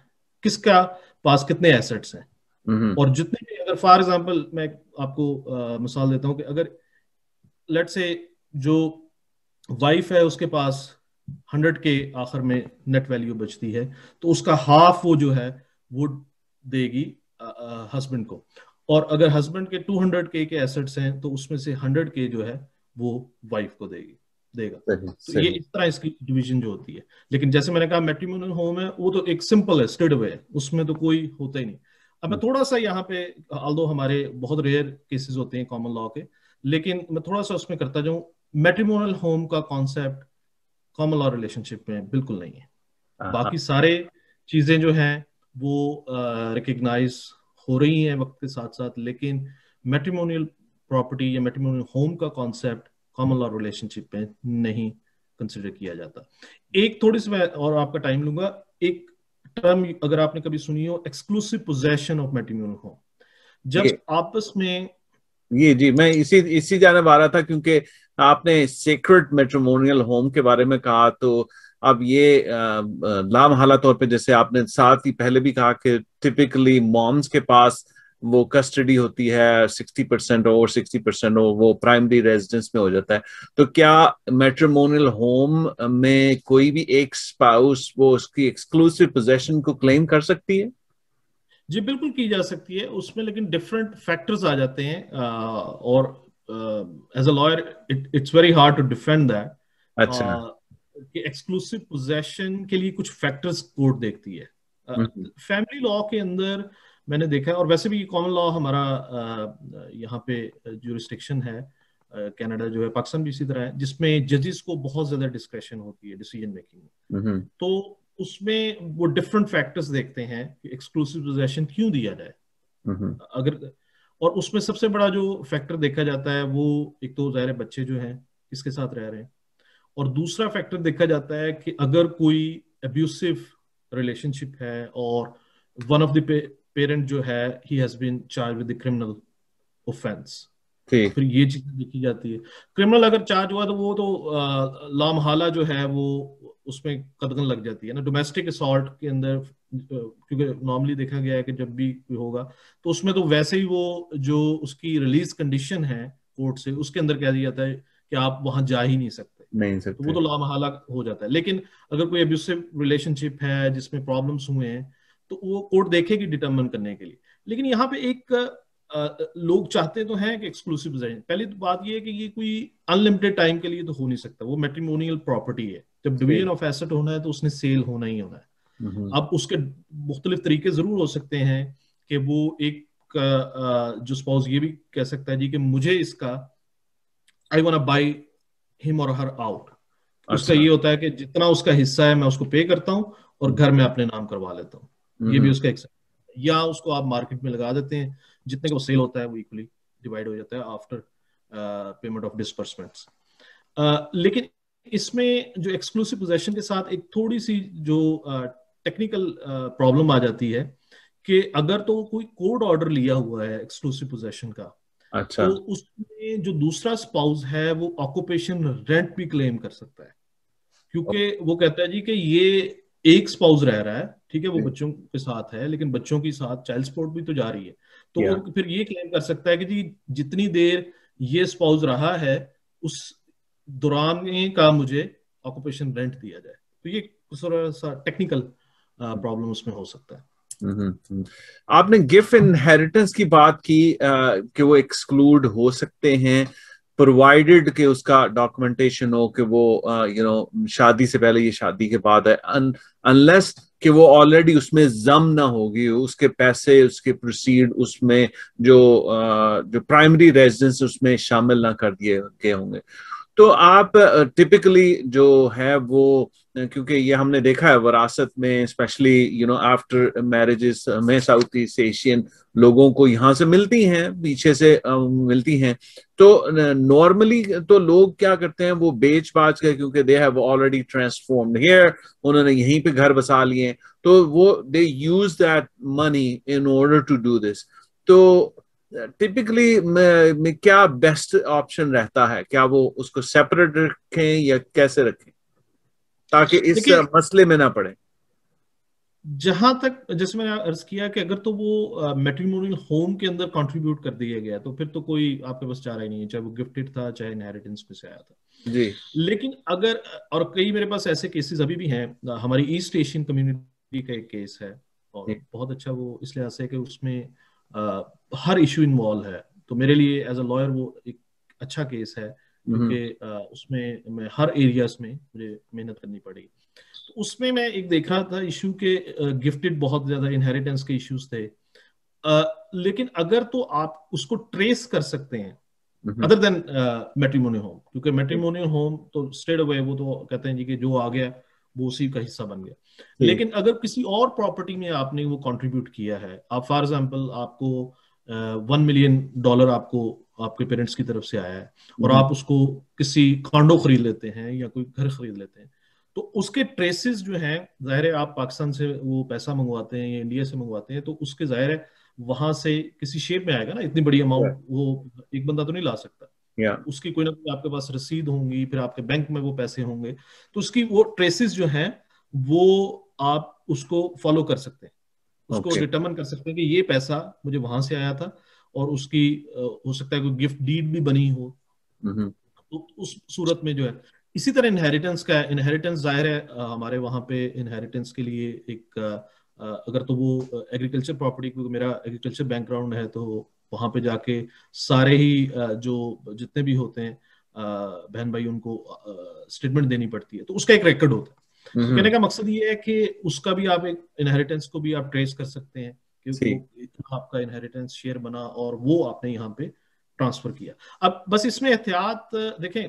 किसका पास कितने एसेट्स हैं। हम्म। और जितने भी, अगर फॉर एग्जांपल मैं आपको मिसाल देता हूँ कि अगर लेट से जो वाइफ है उसके पास 100 के आखिर में नेट वैल्यू बचती है, तो उसका हाफ वो जो है वो देगी हस्बैंड को। और अगर हस्बैंड के 200 के एसेट्स हैं तो उसमें से 100 के जो है वो वाइफ को देगा। सही तो ये सही। इस तरह इसकी डिवीजन जो होती है। लेकिन जैसे मैंने कहा मैट्रिमोनियल होम है वो तो एक सिंपल है, स्ट्रेट अवे है, उसमें तो कोई होता ही नहीं। अब मैं थोड़ा सा यहाँ पे, ऑल्दो हमारे बहुत रेयर केसेस होते हैं कॉमन लॉ के, लेकिन मैं थोड़ा सा उसमें करता जाऊं। मैट्रिमोनियल होम का कॉन्सेप्ट कॉमन लॉ रिलेशनशिप में बिल्कुल नहीं है। हाँ। बाकी सारे चीजें जो हैं वो रिकग्नाइज हो रही हैं वक्त के साथ साथ, लेकिन मैट्रिमोनियल प्रॉपर्टी या मैट्रिमोनियल होम का कॉन्सेप्ट कॉमन लॉ रिलेशनशिप में नहीं कंसिडर किया जाता। एक थोड़ी सी मैं और आपका टाइम लूंगा, एक टर्म अगर आपने कभी सुनी हो, exclusive possession of matrimonial home. जब ये आपस में, ये जी मैं इसी इसी जाने वाला था, क्योंकि आपने सेक्रेट मैट्रिमोनियल होम के बारे में कहा, तो अब ये लामहला तौर पे, जैसे आपने साथ ही पहले भी कहा कि टिपिकली मॉम्स के पास वो कस्टडी होती है, 60% और 60% वो प्राइमरी रेजिडेंस में हो जाता है। तो क्या मैट्रिमोनियल होम में कोई भी एक स्पाउस वो उसकी एक्सक्लूसिव पोजेशन को क्लेम कर सकती है? जी बिल्कुल की जा सकती है उसमें, लेकिन डिफरेंट फैक्टर्स आ जाते हैं, और as a lawyer it's very hard to defend that अच्छा। कि एक्सक्लूसिव पोजेशन के लिए कुछ फैक्टर्स कोर्ट देखती है। हम्म। फैमिली लॉ के अंदर मैंने देखा है, और वैसे भी कॉमन लॉ हमारा यहाँ पे जुरिस्डिक्शन है, कनाडा जो है, पाकिस्तान भी इसी तरह है, जिसमें जजेस को बहुत ज्यादा डिस्क्रेशन होती है डिसीजन मेकिंग में। हम्म। तो उसमें वो डिफरेंट फैक्टर्स देखते हैं कि एक्सक्लूसिव पोजेशन क्यों दिया जाए। हम्म। अगर, और उसमें सबसे बड़ा जो फैक्टर देखा जाता है वो, एक तो ज़ाहिर है बच्चे जो हैं किसके साथ रह रहे हैं, और दूसरा फैक्टर देखा जाता है कि अगर कोई अब्यूसिव रिलेशनशिप है और वन ऑफ द पेरेंट जो है he has been charged with the criminal offence, तो ठीक। फिर ये चीज देखी जाती है। क्रिमिनल अगर चार्ज हुआ तो वो तो लामहाला जो है वो उसमें कदगन लग जाती है ना। डोमेस्टिक असॉल्ट के अंदर क्योंकि नॉर्मली देखा गया है कि जब भी कोई होगा तो उसमें तो वैसे ही वो जो उसकी रिलीज कंडीशन है कोर्ट से, उसके अंदर कह दिया जाता है कि आप वहां जा ही नहीं सकते, नहीं तो वो सकते। तो लामहाला हो जाता है। लेकिन अगर कोई अब्यूसिव रिलेशनशिप है जिसमें प्रॉब्लम्स हुए हैं तो वो कोर्ट देखेगी डिटर्मिन करने के लिए। लेकिन यहाँ पे एक लोग चाहते तो हैं कि एक्सक्लूसिव पोजेशन, पहली तो बात ये है कि ये कोई अनलिमिटेड टाइम के लिए तो हो नहीं सकता, वो मैट्रिमोनियल प्रॉपर्टी है। जब डिवीजन ठीक। ऑफ एसेट होना है तो उसने सेल होना ही होना है। हम्म। अब उसके मुख्तलिफ तरीके जरूर हो सकते हैं कि वो एक जो स्पाउस ये भी कह सकता है जी कि मुझे इसका, आई वांट बाई हिम और हर आउट। उसका अच्छा। ये होता है कि जितना उसका हिस्सा है मैं उसको पे करता हूँ और हम्म। घर में अपने नाम करवा लेता हूँ। ये भी हम्म। उसका एक, या उसको आप मार्केट में लगा देते हैं, जितने का सेल होता है वो इक्वली डिवाइड हो जाता है आफ्टर पेमेंट ऑफ डिसबर्समेंट्स। लेकिन इसमें जो एक्सक्लूसिव पोजेशन के साथ एक थोड़ी सी जो टेक्निकल प्रॉब्लम आ जाती है कि अगर तो कोई कोर्ट ऑर्डर लिया हुआ है एक्सक्लूसिव पोजेशन का, अच्छा। तो उसमें जो दूसरा स्पाउस है वो ऑक्यूपेशन रेंट भी क्लेम कर सकता है। क्योंकि वो कहता है जी कि ये एक स्पाउस रह रहा है, ठीक है, वो ओके। बच्चों के साथ है, लेकिन बच्चों के साथ चाइल्ड सपोर्ट भी तो जा रही है। तो क्या? वो फिर ये क्लेम कर सकता है कि जी जितनी देर ये स्पाउस रहा है उस दौरान का मुझे ऑक्यूपेशन रेंट दिया जाए। तो ये थोड़ा सा टेक्निकल प्रॉब्लम उसमें हो सकता है। हम्म। आपने गिफ्ट इनहेरिटेंस की बात की, कि वो एक्सक्लूड हो सकते हैं प्रोवाइडेड कि उसका डॉक्यूमेंटेशन हो कि वो शादी से पहले, ये शादी के बाद है, अनलेस कि वो ऑलरेडी उसमें जम ना होगी, उसके पैसे, उसके प्रोसीड उसमें जो प्राइमरी रेजिडेंस उसमें शामिल ना कर दिए गए होंगे। तो आप टिपिकली जो है वो, क्योंकि ये हमने देखा है विरासत में, स्पेशली आफ्टर मैरिजेस में साउथ ईस्ट एशियन लोगों को यहाँ से मिलती हैं, पीछे से मिलती हैं। तो नॉर्मली तो लोग क्या करते हैं, वो बेच बाच के, क्योंकि they have already transformed here, उन्होंने यहीं पे घर बसा लिए, तो वो they use that money in order to do this. तो टिपिकली में क्या बेस्ट ऑप्शन रहता है? क्या वो उसको सेपरेट रखें या कैसे रखें ताकि इस देखिए, मसले में ना पड़े? जहां तक जैसे मैंने अर्ज किया कि अगर तो वो मैट्रिमोनियल होम के अंदर कंट्रीब्यूट कर दिया गया तो फिर तो कोई आपके पास चारा ही नहीं है, चाहे वो गिफ्टेड था चाहे इनहेरिटेंस में से आया था। जी। लेकिन अगर, और कई मेरे पास ऐसे केसेस अभी भी हैं, हमारी ईस्ट एशियन कम्युनिटी का एक केस है और बहुत अच्छा वो इस लिहाज से कि उसमें हर इशू इन्वॉल्व है, तो मेरे लिए एज अ लॉयर वो एक अच्छा केस है, क्योंकि उसमें मैं हर एरियाज में मुझे मेहनत करनी पड़ी। तो उसमें मैं एक देख रहा था इशू के गिफ्टेड बहुत ज्यादा इनहेरिटेंस के इश्यूज थे, लेकिन अगर तो आप उसको ट्रेस कर सकते हैं अदर देन मैट्रिमोनियल होम, क्योंकि मैट्रिमोनियल होम तो स्ट्रेट अवे वो तो कहते हैं जी कि जो आ गया वो उसी का हिस्सा बन गया। लेकिन अगर किसी और प्रॉपर्टी में आपने वो कंट्रीब्यूट किया है, आप फॉर एग्जांपल आपको $1 मिलियन आपको आपके पेरेंट्स की तरफ से आया है और आप उसको किसी कॉन्डो खरीद लेते हैं या कोई घर खरीद लेते हैं, तो उसके ट्रेसेस जो हैं, जाहिर है आप पाकिस्तान से वो पैसा मंगवाते हैं या इंडिया से मंगवाते हैं, तो उसके जाहिर है वहां से किसी शेप में आएगा ना, इतनी बड़ी अमाउंट वो एक बंदा तो नहीं ला सकता। तो उसकी कोई ना कोई आपके पास रसीद होंगी, फिर आपके बैंक में वो पैसे होंगे, तो उसकी वो ट्रेसेस जो हैं वो आप उसको फॉलो कर सकते हैं, उसको डिटरमिन कर सकते हैं कि ये पैसा मुझे वहां से आया था, और उसकी हो सकता है कोई गिफ्ट डीड भी बनी हो, तो उस सूरत में जो है। इसी तरह इनहेरिटेंस का है, इनहेरिटेंस जाहिर है हमारे वहां पे इनहेरिटेंस के लिए एक अगर तो वो एग्रीकल्चर प्रॉपर्टी, क्योंकि मेरा एग्रीकल्चर बैकग्राउंड है, तो वहां पे जाके सारे ही जो जितने भी होते हैं बहन भाई, उनको स्टेटमेंट देनी पड़ती है, तो उसका एक रिकॉर्ड होता है। तो कहने का मकसद ये है कि उसका भी आप एक इनहेरिटेंस को भी आप ट्रेस कर सकते हैं कि वो इतना आपका इनहेरिटेंस शेयर बना और वो आपने यहाँ पे ट्रांसफर किया। अब बस इसमें एहतियात देखें,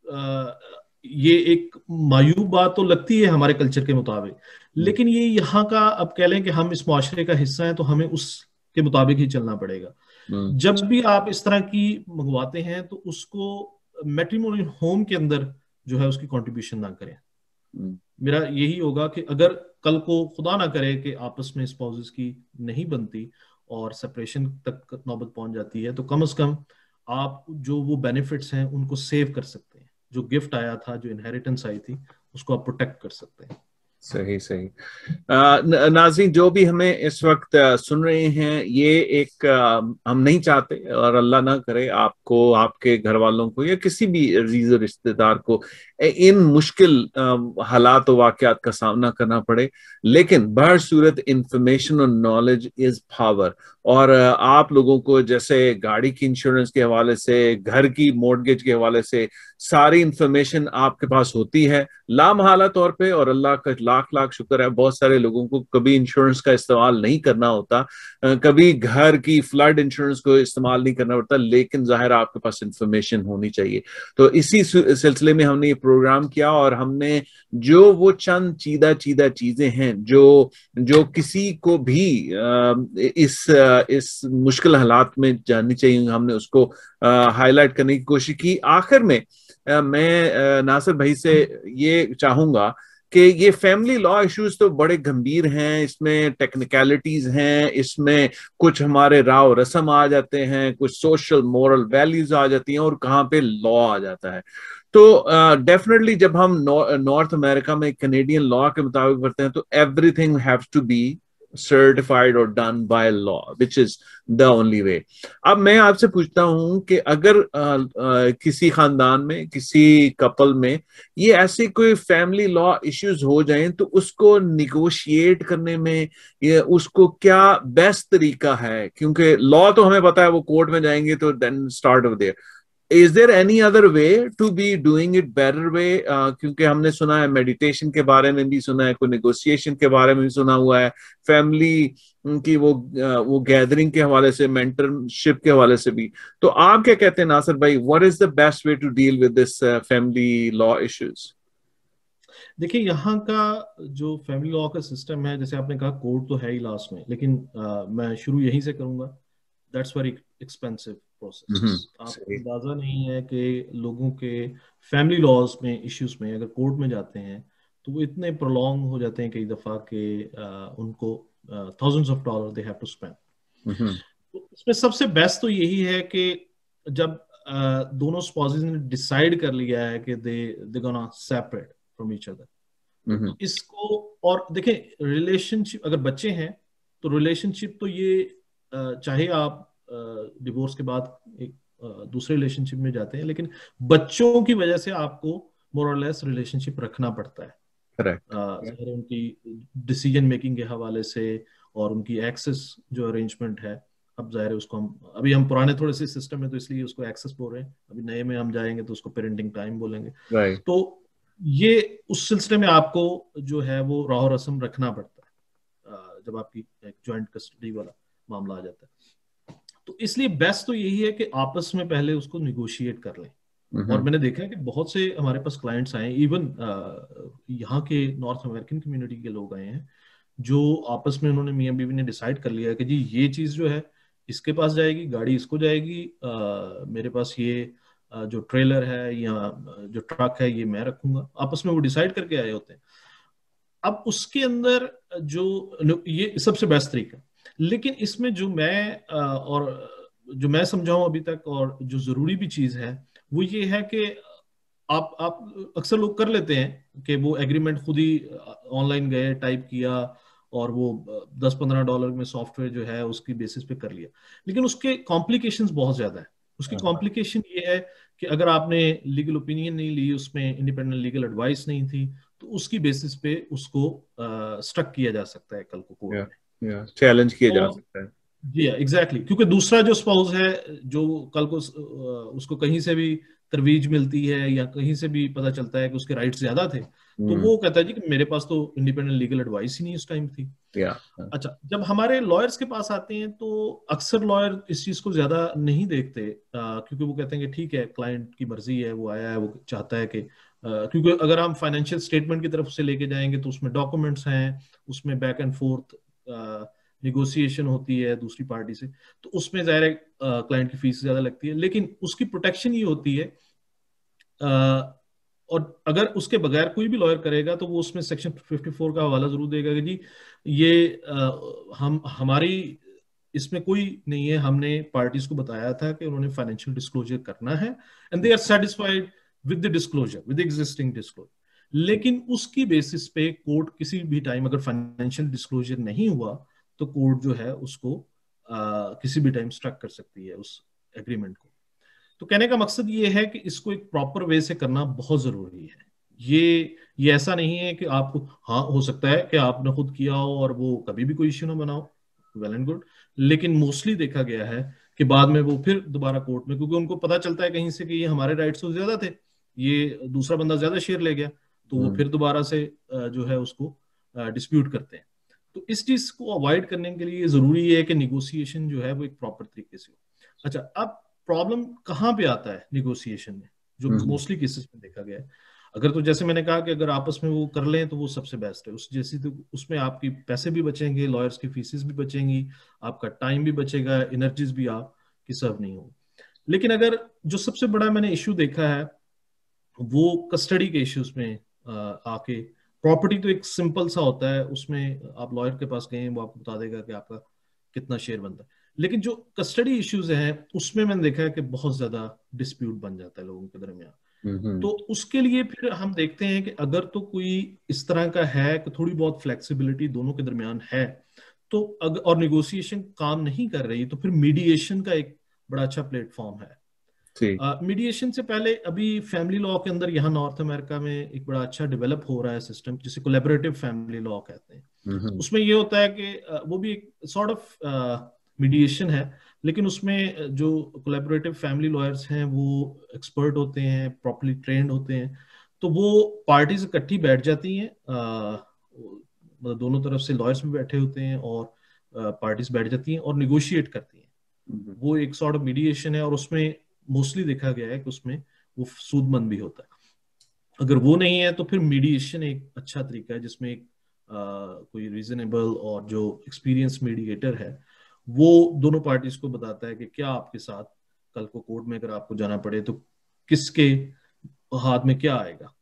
ये एक मायूब बात तो लगती है हमारे कल्चर के मुताबिक, लेकिन ये यहाँ का, अब कह लें कि हम इस मुआशरे का हिस्सा हैं तो हमें उसके मुताबिक ही चलना पड़ेगा। जब भी आप इस तरह की मंगवाते हैं तो उसको मैट्रिमोनियल होम के अंदर जो है उसकी कंट्रीब्यूशन ना करें। मेरा यही होगा कि अगर कल को खुदा ना करे कि आपस में स्पाउसेस की नहीं बनती और सेपरेशन तक नौबत पहुंच जाती है, तो कम से कम आप जो वो बेनिफिट्स हैं उनको सेव कर सकते हैं, जो गिफ्ट आया था, जो इनहेरिटेंस आई थी, उसको आप प्रोटेक्ट कर सकते हैं। सही सही। नाज़रीन जो भी हमें इस वक्त सुन रहे हैं, ये एक हम नहीं चाहते और अल्लाह ना करे आपको, आपके घर वालों को या किसी भी अजीज रिश्तेदार को इन मुश्किल हालात और वाकयात का सामना करना पड़े, लेकिन बहर सूरत इंफॉर्मेशन और नॉलेज इज पावर। और आप लोगों को जैसे गाड़ी की इंश्योरेंस के हवाले से, घर की मॉर्गेज के हवाले से सारी इंफॉर्मेशन आपके पास होती है लामहला तौर पे, और अल्लाह का लाख लाख शुक्र है बहुत सारे लोगों को कभी इंश्योरेंस का इस्तेमाल नहीं करना होता, कभी घर की फ्लड इंश्योरेंस को इस्तेमाल नहीं करना पड़ता, लेकिन जाहिर आपके पास इंफॉर्मेशन होनी चाहिए। तो इसी सिलसिले में हमने ये प्रोग्राम किया और हमने जो वो चंद चीदा चीदा चीजें हैं जो जो किसी को भी इस मुश्किल हालात में जाननी चाहिए, हमने उसको हाईलाइट करने की कोशिश की। आखिर में मैं नासिर भाई से ये चाहूंगा कि ये फैमिली लॉ इश्यूज तो बड़े गंभीर हैं, इसमें टेक्निकलिटीज हैं, इसमें कुछ हमारे राव रस्म आ जाते हैं, कुछ सोशल मोरल वैल्यूज आ जाती हैं, और कहाँ पे लॉ आ जाता है। तो डेफिनेटली जब हम नॉर्थ अमेरिका में कैनेडियन लॉ के मुताबिक बढ़ते हैं तो everything haves to be certified और done by law, which is the only way. अब मैं आपसे पूछता हूं कि अगर किसी खानदान में, किसी कपल में ये ऐसे कोई फैमिली लॉ इश्यूज हो जाएं, तो उसको निगोशिएट करने में ये उसको क्या बेस्ट तरीका है? क्योंकि लॉ तो हमें पता है वो कोर्ट में जाएंगे तो then start off there. Is there any other way to be doing it better way? क्योंकि हमने सुना है मेडिटेशन के बारे में भी सुना है, कोई नेगोशिएशन के बारे में भी सुना हुआ है, फैमिली की वो गैदरिंग के हवाले से, मेंटरशिप के हवाले से भी। तो आप क्या कहते हैं Nasir bhai, what is the best way to deal with this family law issues? देखिए यहाँ का जो फैमिली लॉ का सिस्टम है, जैसे आपने कहा कोर्ट तो है ही लास्ट में, लेकिन मैं शुरू यहीं से करूंगा। That's very expensive process. आपको अंदाजा नहीं है कि लोगों के फैमिली लॉज में इश्यूज में अगर कोर्ट में जाते हैं तो वो इतने प्रोलॉन्ग हो जाते हैं कई दफा के उनको thousands of dollar they have to spend. तो इसमें सबसे बेस्ट तो यही है कि जब दोनों स्पाउसेस ने डिसाइड कर लिया है कि they gonna separate from each other, तो इसको, और देखें रिलेशनशिप, अगर बच्चे हैं तो रिलेशनशिप तो ये चाहे आप डिवोर्स के बाद एक दूसरे रिलेशनशिप में जाते हैं, लेकिन बच्चों की वजह से आपको मोर और लेस रिलेशनशिप रखना पड़ता है। करेक्ट। ज़ाहिर उनकी डिसीजन मेकिंग के हवाले से और उनकी एक्सेस जो अरेंजमेंट है, अब जाहिर है उसको हम, अभी हम पुराने थोड़े से सिस्टम में तो इसलिए उसको एक्सेस बोल रहे हैं, अभी नए में हम जाएंगे तो उसको पेरेंटिंग टाइम बोलेंगे। राइट। तो ये उस सिलसिले में आपको जो है वो राह रस्म रखना पड़ता है जब आपकी एक ज्वाइंट कस्टडी वाला मामला आ जाता है। तो इसलिए बेस्ट तो यही है कि आपस में पहले उसको निगोशिएट कर लें। और मैंने देखा है कि बहुत से हमारे पास क्लाइंट्स आए, इवन यहाँ के नॉर्थ अमेरिकन कम्युनिटी के लोग आए हैं, जो आपस में उन्होंने, मियां बीवी ने डिसाइड कर लिया कि जी ये चीज जो है इसके पास जाएगी, गाड़ी इसको जाएगी, मेरे पास ये जो ट्रेलर है या जो ट्रक है ये मैं रखूंगा। आपस में वो डिसाइड करके आए होते हैं। अब उसके अंदर जो ये सबसे बेस्ट तरीका, लेकिन इसमें जो मैं और जो मैं समझाऊं अभी तक और जो जरूरी भी चीज है वो ये है कि आप अक्सर लोग कर लेते हैं कि वो एग्रीमेंट खुद ही ऑनलाइन गए, टाइप किया और वो $10-15 में सॉफ्टवेयर जो है उसकी बेसिस पे कर लिया, लेकिन उसके कॉम्प्लिकेशंस बहुत ज्यादा है। उसकी कॉम्प्लिकेशन ये है कि अगर आपने लीगल ओपिनियन नहीं ली, उसमें इंडिपेंडेंट लीगल एडवाइस नहीं थी, तो उसकी बेसिस पे उसको स्टक किया जा सकता है कल को कोर्ट में, चैलेंज किया जा तो सकता है। जी एग्जैक्टली, क्योंकि दूसरा जो स्पाउस है जो कल को उसको कहीं से भी तरवीज मिलती है या कहीं से भी पता चलता है कि उसके राइट्स ज्यादा थे, तो वो कहता है जी कि मेरे पास तो इंडिपेंडेंट लीगल एडवाइस ही नहीं उस टाइम थी। अच्छा, जब हमारे लॉयर्स के पास आते हैं तो अक्सर लॉयर इस चीज को ज्यादा नहीं देखते, क्योंकि वो कहते हैं कि ठीक है क्लाइंट की मर्जी है, वो आया है, वो चाहता है कि क्योंकि अगर हम फाइनेंशियल स्टेटमेंट की तरफ से लेके जाएंगे तो उसमें डॉक्यूमेंट्स हैं, उसमें बैक एंड फोर्थ निगोशिएशन होती है दूसरी पार्टी से, तो उसमें ज़ाहिर है क्लाइंट की फीस ज्यादा लगती है, लेकिन उसकी प्रोटेक्शन ये होती है, और अगर उसके बगैर कोई भी लॉयर करेगा तो वो उसमें सेक्शन 54 का हवाला जरूर देगा कि जी ये हम हमारी इसमें कोई नहीं है, हमने पार्टीज को बताया था कि उन्होंने फाइनेंशियल डिस्क्लोजर करना है and they are satisfied with the disclosure, with existing disclosure, लेकिन उसकी बेसिस पे कोर्ट किसी भी टाइम अगर फाइनेंशियल डिस्क्लोजर नहीं हुआ तो कोर्ट जो है उसको किसी भी टाइम स्ट्रक कर सकती है उस एग्रीमेंट को। तो कहने का मकसद ये है कि इसको एक प्रॉपर वे से करना बहुत जरूरी है। ये ऐसा नहीं है कि आपको, हाँ हो सकता है कि आपने खुद किया हो और वो कभी भी कोई इश्यू ना बनाओ, वेल एंड गुड, लेकिन मोस्टली देखा गया है कि बाद में वो फिर दोबारा कोर्ट में, क्योंकि उनको पता चलता है कहीं से कि ये हमारे राइट्स तो ज्यादा थे, ये दूसरा बंदा ज्यादा शेयर ले गया, तो वो फिर दोबारा से जो है उसको डिस्प्यूट करते हैं। तो इस चीज को अवॉइड करने के लिए जरूरी है कि निगोसिएशन जो है वो एक प्रॉपर तरीके से हो। अच्छा, अब प्रॉब्लम कहाँ पे आता है निगोसिएशन में, जो मोस्टली केसेस में देखा गया है, अगर तो जैसे मैंने कहा कि अगर आपस में वो कर लें तो वो सबसे बेस्ट है, उस जैसी तो उसमें आपकी पैसे भी बचेंगे, लॉयर्स की फीसेस भी बचेंगी, आपका टाइम भी बचेगा, एनर्जीज भी आपकी सर्व नहीं होगी। लेकिन अगर जो सबसे बड़ा मैंने इश्यू देखा है वो कस्टडी के इश्यूज में आके, प्रॉपर्टी तो एक सिंपल सा होता है, उसमें आप लॉयर के पास गए वो आपको बता देगा कि आपका कितना शेयर बनता है, लेकिन जो कस्टडी इश्यूज हैं उसमें मैंने देखा है कि बहुत ज्यादा डिस्प्यूट बन जाता है लोगों के दरमियान। तो उसके लिए फिर हम देखते हैं कि अगर तो कोई इस तरह का है कि थोड़ी बहुत फ्लेक्सिबिलिटी दोनों के दरमियान है, तो अगर और निगोसिएशन काम नहीं कर रही, तो फिर मीडिएशन का एक बड़ा अच्छा प्लेटफॉर्म है। मीडिएशन से पहले अभी फैमिली लॉ के अंदर यहाँ नॉर्थ अमेरिका में एक बड़ा अच्छा डेवलप हो रहा है सिस्टम, जिसे कोलैबोरेटिव फैमिली लॉ कहते हैं। उसमें ये होता है कि वो भी एक सॉर्ट ऑफ मीडिएशन है, लेकिन उसमें जो कोलैबोरेटिव फैमिली लॉयर्स हैं वो एक्सपर्ट होते हैं, प्रॉपर्ली ट्रेंड होते हैं, तो वो पार्टीज इकट्ठी बैठ जाती हैं, मतलब दोनों तरफ से लॉयर्स भी बैठे होते हैं और पार्टीज बैठ जाती हैं और निगोशिएट करती हैं। वो एक सॉर्ट ऑफ मीडिएशन है और उसमें मोस्टली देखा गया है कि उसमें वो सूदमंद भी होता है। अगर वो नहीं है तो फिर मीडिएशन एक अच्छा तरीका है, जिसमें एक कोई रीजनेबल और जो एक्सपीरियंस मीडिएटर है वो दोनों पार्टीज को बताता है कि क्या आपके साथ कल को कोर्ट में अगर आपको जाना पड़े तो किसके हाथ में क्या आएगा,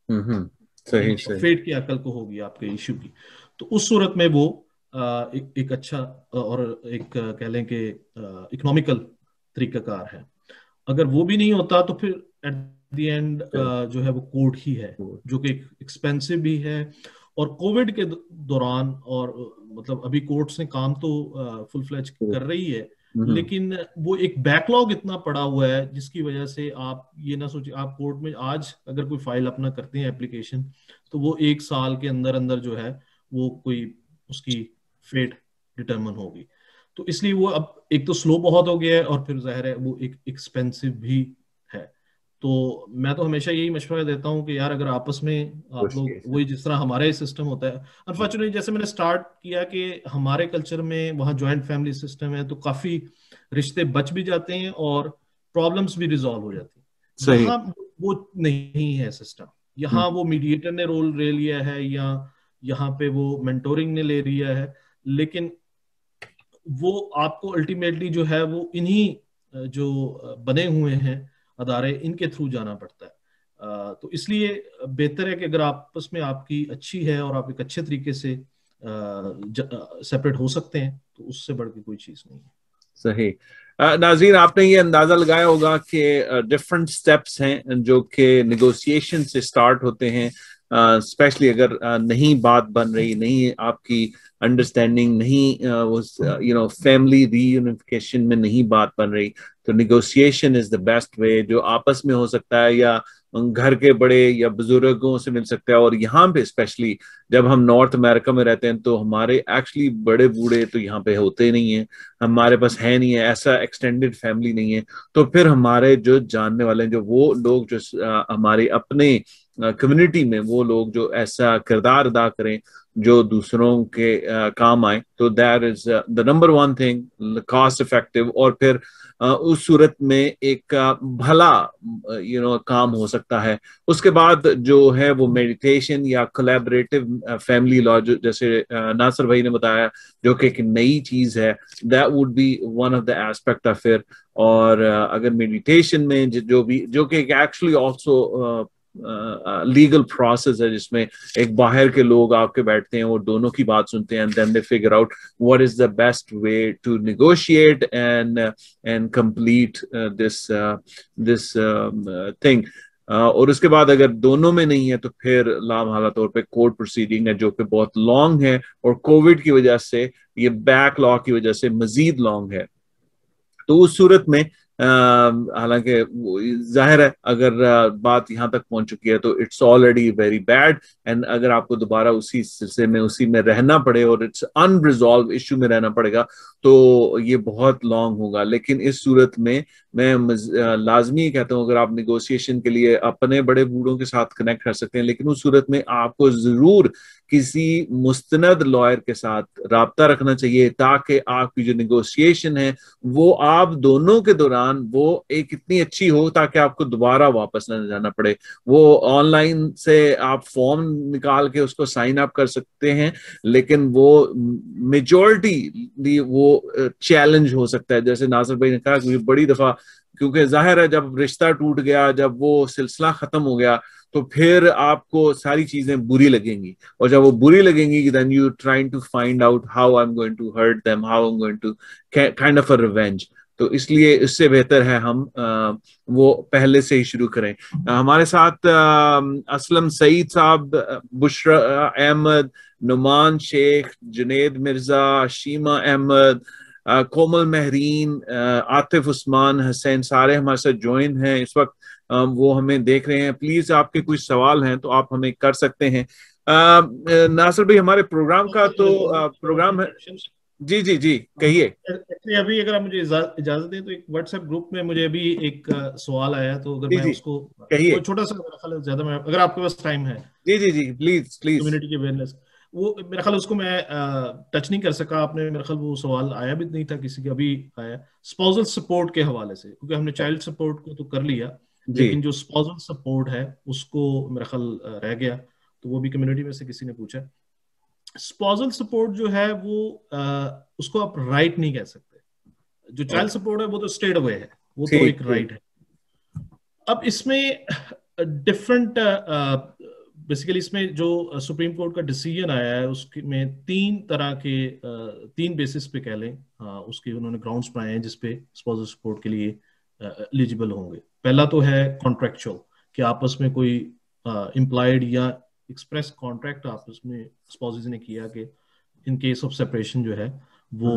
सही सही फेट क्या कल को होगी आपके इश्यू की। तो उस सूरत में वो एक अच्छा और एक कह लें कि इकोनॉमिकल तरीकाकार है। अगर वो भी नहीं होता तो फिर एट द एंड जो है वो कोर्ट ही है, जो कि एक्सपेंसिव भी है। और कोविड के दौरान और मतलब अभी कोर्ट्स ने काम तो फुल फ्लेज कर रही है, लेकिन वो एक बैकलॉग इतना पड़ा हुआ है जिसकी वजह से आप ये ना सोचिए, आप कोर्ट में आज अगर कोई फाइल अपना करते हैं एप्लीकेशन, तो वो 1 साल के अंदर अंदर जो है वो कोई उसकी फेट डिटरमन होगी। तो इसलिए वो अब एक तो स्लो बहुत हो गया है और फिर जाहिर है वो एक एक्सपेंसिव भी है। तो मैं तो हमेशा यही मशवरा देता हूँ कि यार अगर आपस में आप लोग वही, जिस तरह हमारे सिस्टम होता है, अनफॉर्चुनेटली जैसे मैंने स्टार्ट किया कि हमारे कल्चर में वहाँ जॉइंट फैमिली सिस्टम है, तो काफी रिश्ते बच भी जाते हैं और प्रॉब्लम्स भी रिजॉल्व हो जाती हैं। यहाँ वो नहीं है सिस्टम। यहाँ वो मीडिएटर ने रोल ले लिया है या यहाँ पे वो मेंटोरिंग ने ले लिया है, लेकिन वो आपको अल्टीमेटली जो है वो इन्हीं जो बने हुए हैं अदारे, इनके थ्रू जाना पड़ता है। तो इसलिए बेहतर है कि अगर आपस में आपकी अच्छी है और आप एक अच्छे तरीके से सेपरेट हो सकते हैं, तो उससे बढ़ के कोई चीज नहीं है। सही। नाज़रीन, आपने ये अंदाजा लगाया होगा कि डिफरेंट स्टेप्स हैं जो कि निगोशिएशन से स्टार्ट होते हैं, स्पेशली अगर नहीं बात बन रही, नहीं आपकी अंडरस्टैंडिंग, नहीं उस फैमिली रीयूनिफिकेशन में नहीं बात बन रही, तो negotiation is the best way, जो आपस में हो सकता है या घर के बड़े या बुजुर्गों से मिल सकता है। और यहाँ पे स्पेशली जब हम नॉर्थ अमेरिका में रहते हैं तो हमारे एक्चुअली बड़े बूढ़े तो यहाँ पे होते नहीं है, हमारे पास है नहीं है, ऐसा एक्सटेंडेड फैमिली नहीं है। तो फिर हमारे जो जानने वाले हैं, जो वो लोग जो हमारे अपने कम्युनिटी में वो लोग जो ऐसा किरदार अदा करें जो दूसरों के काम आए, तो that is the number one thing, cost effective. और फिर उस सूरत में एक भला काम हो सकता है। उसके बाद जो है वो मेडिटेशन या कोलैबोरेटिव फैमिली लॉ, जैसे नासिर भाई ने बताया, जो कि एक नई चीज है, that would be one of the aspect of it. और अगर मेडिटेशन में जो कि एक्चुअली ऑल्सो लीगल प्रोसेस है, जिसमें एक बाहर के लोग आपके बैठते हैं और दोनों की बात सुनते हैं, and then they figure out what is the best way to negotiate and complete this thing. और उसके बाद अगर दोनों में नहीं है तो फिर लामहला तौर पे कोर्ट प्रोसीडिंग है, जो कि बहुत लॉन्ग है और कोविड की वजह से, ये बैकलॉग की वजह से मजीद लॉन्ग है। तो उस सूरत में हालांकि जाहिर है अगर बात यहाँ तक पहुंच चुकी है तो it's already very bad, and अगर आपको दोबारा उसी सिलसिले में उसी में रहना पड़े और इट्स अनरिजॉल्व इश्यू में रहना पड़ेगा, तो ये बहुत लॉन्ग होगा। लेकिन इस सूरत में मैं लाजमी कहता हूँ, अगर आप निगोशिएशन के लिए अपने बड़े बूढ़ों के साथ कनेक्ट कर सकते हैं, लेकिन उस सूरत में आपको जरूर किसी मुस्तनद लॉयर के साथ राब्ता रखना चाहिए, ताकि आपकी जो निगोशिएशन है वो आप दोनों के दौरान वो एक इतनी अच्छी हो ताकि आपको दोबारा वापस न जाना पड़े। वो ऑनलाइन से आप फॉर्म निकाल के उसको साइन अप कर सकते हैं, लेकिन वो मेजॉरिटी वो चैलेंज हो सकता है। जैसे नासिर भाई ने कहा कि बड़ी दफा, क्योंकि जाहिर है जब रिश्ता टूट गया, जब वो सिलसिला खत्म हो गया, तो फिर आपको सारी चीजें बुरी लगेंगी, और जब वो बुरी लगेंगी then you trying to find out how I am going to hurt them, how I am going to kind of a revenge. तो इसलिए इससे बेहतर है हम वो पहले से ही शुरू करें। हमारे साथ असलम सईद साहब, बुशरा अहमद, नुमान शेख, जुनेद मिर्जा, शीमा अहमद, कोमल महरीन, आतिफ उस्मान, हसैन, सारे हमारे साथ ज्वाइन हैं इस वक्त। वो हमें देख रहे हैं। प्लीज आपके कुछ सवाल हैं तो आप हमें कर सकते हैं। नासिर भाई, हमारे प्रोग्राम का तो प्रोग्राम है। जी जी जी, कहिए। एक्चुअली अभी अगर आप मुझे इजाजत दें तो एक व्हाट्सएप ग्रुप में मुझे अभी एक सवाल आया, तो अगर जी मैं जी, उसको कहिए। कोई छोटा सा, मेरा ख्याल है ज्यादा, मैं अगर आपके पास टाइम है, जी जी जी, प्लीज प्लीज। कम्युनिटी की अवेयरनेस, वो मेरा ख्याल उसको मैं टच नहीं कर सका। आपने मेरा ख्याल वो सवाल आया भी नहीं था किसी का, अभी आया स्पाउसल सपोर्ट के हवाले से, क्योंकि हमने चाइल्ड सपोर्ट को तो कर लिया, जी लेकिन जो स्पाउसल सपोर्ट है उसको मेरा ख्याल रह गया। तो वो भी कम्युनिटी में से किसी ने पूछा। स्पाउसल सपोर्ट जो है वो उसको आप राइट नहीं कह सकते। जो चाइल्ड सपोर्ट है वो तो स्टेट अवे है, वो तो ठीक एक ठीक। राइट है। अब इसमें डिफरेंट बेसिकली इसमें जो सुप्रीम कोर्ट का डिसीजन आया है उसके में तीन तरह के तीन बेसिस पे कह लें, उसके उन्होंने ग्राउंड्स बनाए हैं जिसपे स्पाउसल सपोर्ट के लिए एलिजिबल होंगे। पहला तो है कॉन्ट्रेक्चुअल, कि आपस में कोई इम्प्लाइड या एक्सप्रेस कॉन्ट्रैक्ट आपस में स्पाउसेस ने किया कि इन केस ऑफ सेपरेशन जो है वो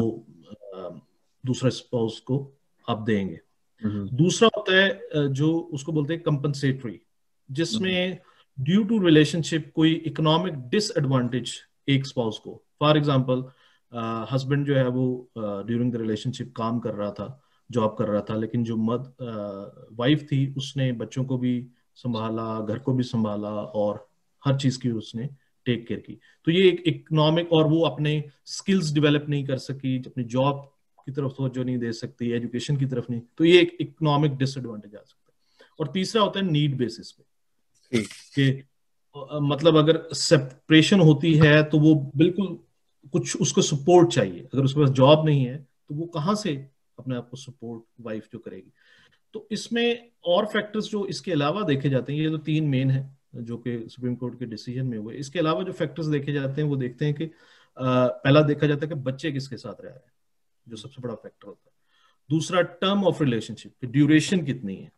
दूसरे स्पाउस को आप देंगे। दूसरा होता है जो उसको बोलते हैं कंपनसेटरी, जिसमें ड्यू टू रिलेशनशिप कोई इकोनॉमिक डिसएडवांटेज एक स्पाउस को, फॉर एग्जांपल हस्बैंड जो है वो ड्यूरिंग द रिलेशनशिप काम कर रहा था, जॉब कर रहा था, लेकिन जो वाइफ थी उसने बच्चों को भी संभाला, घर को भी संभाला और हर चीज की उसने टेक केयर की। तो ये एक इकोनॉमिक, और वो अपने स्किल्स डेवलप नहीं कर सकी, अपनी जॉब की तरफ तवज्जो नहीं दे सकती, एजुकेशन की तरफ नहीं, तो ये एक इकोनॉमिक डिसएडवांटेज आ सकता है। और तीसरा होता है नीड बेसिस पे, कि मतलब अगर सेपरेशन होती है तो वो बिल्कुल कुछ उसको सपोर्ट चाहिए, अगर उसके पास जॉब नहीं है तो वो कहाँ से अपने आप को सपोर्ट वाइफ जो करेगी। तो इसमें और फैक्टर्स जो इसके अलावा देखे जाते हैं, ये तो 3 मेन है जो कि सुप्रीम कोर्ट के डिसीजन में हुए। इसके अलावा जो फैक्टर्स देखे जाते हैं वो देखते हैं कि पहला देखा जाता है कि बच्चे किसके साथ रह रहे हैं, जो सबसे बड़ा फैक्टर होता है। दूसरा टर्म ऑफ रिलेशनशिप की ड्यूरेशन कितनी है,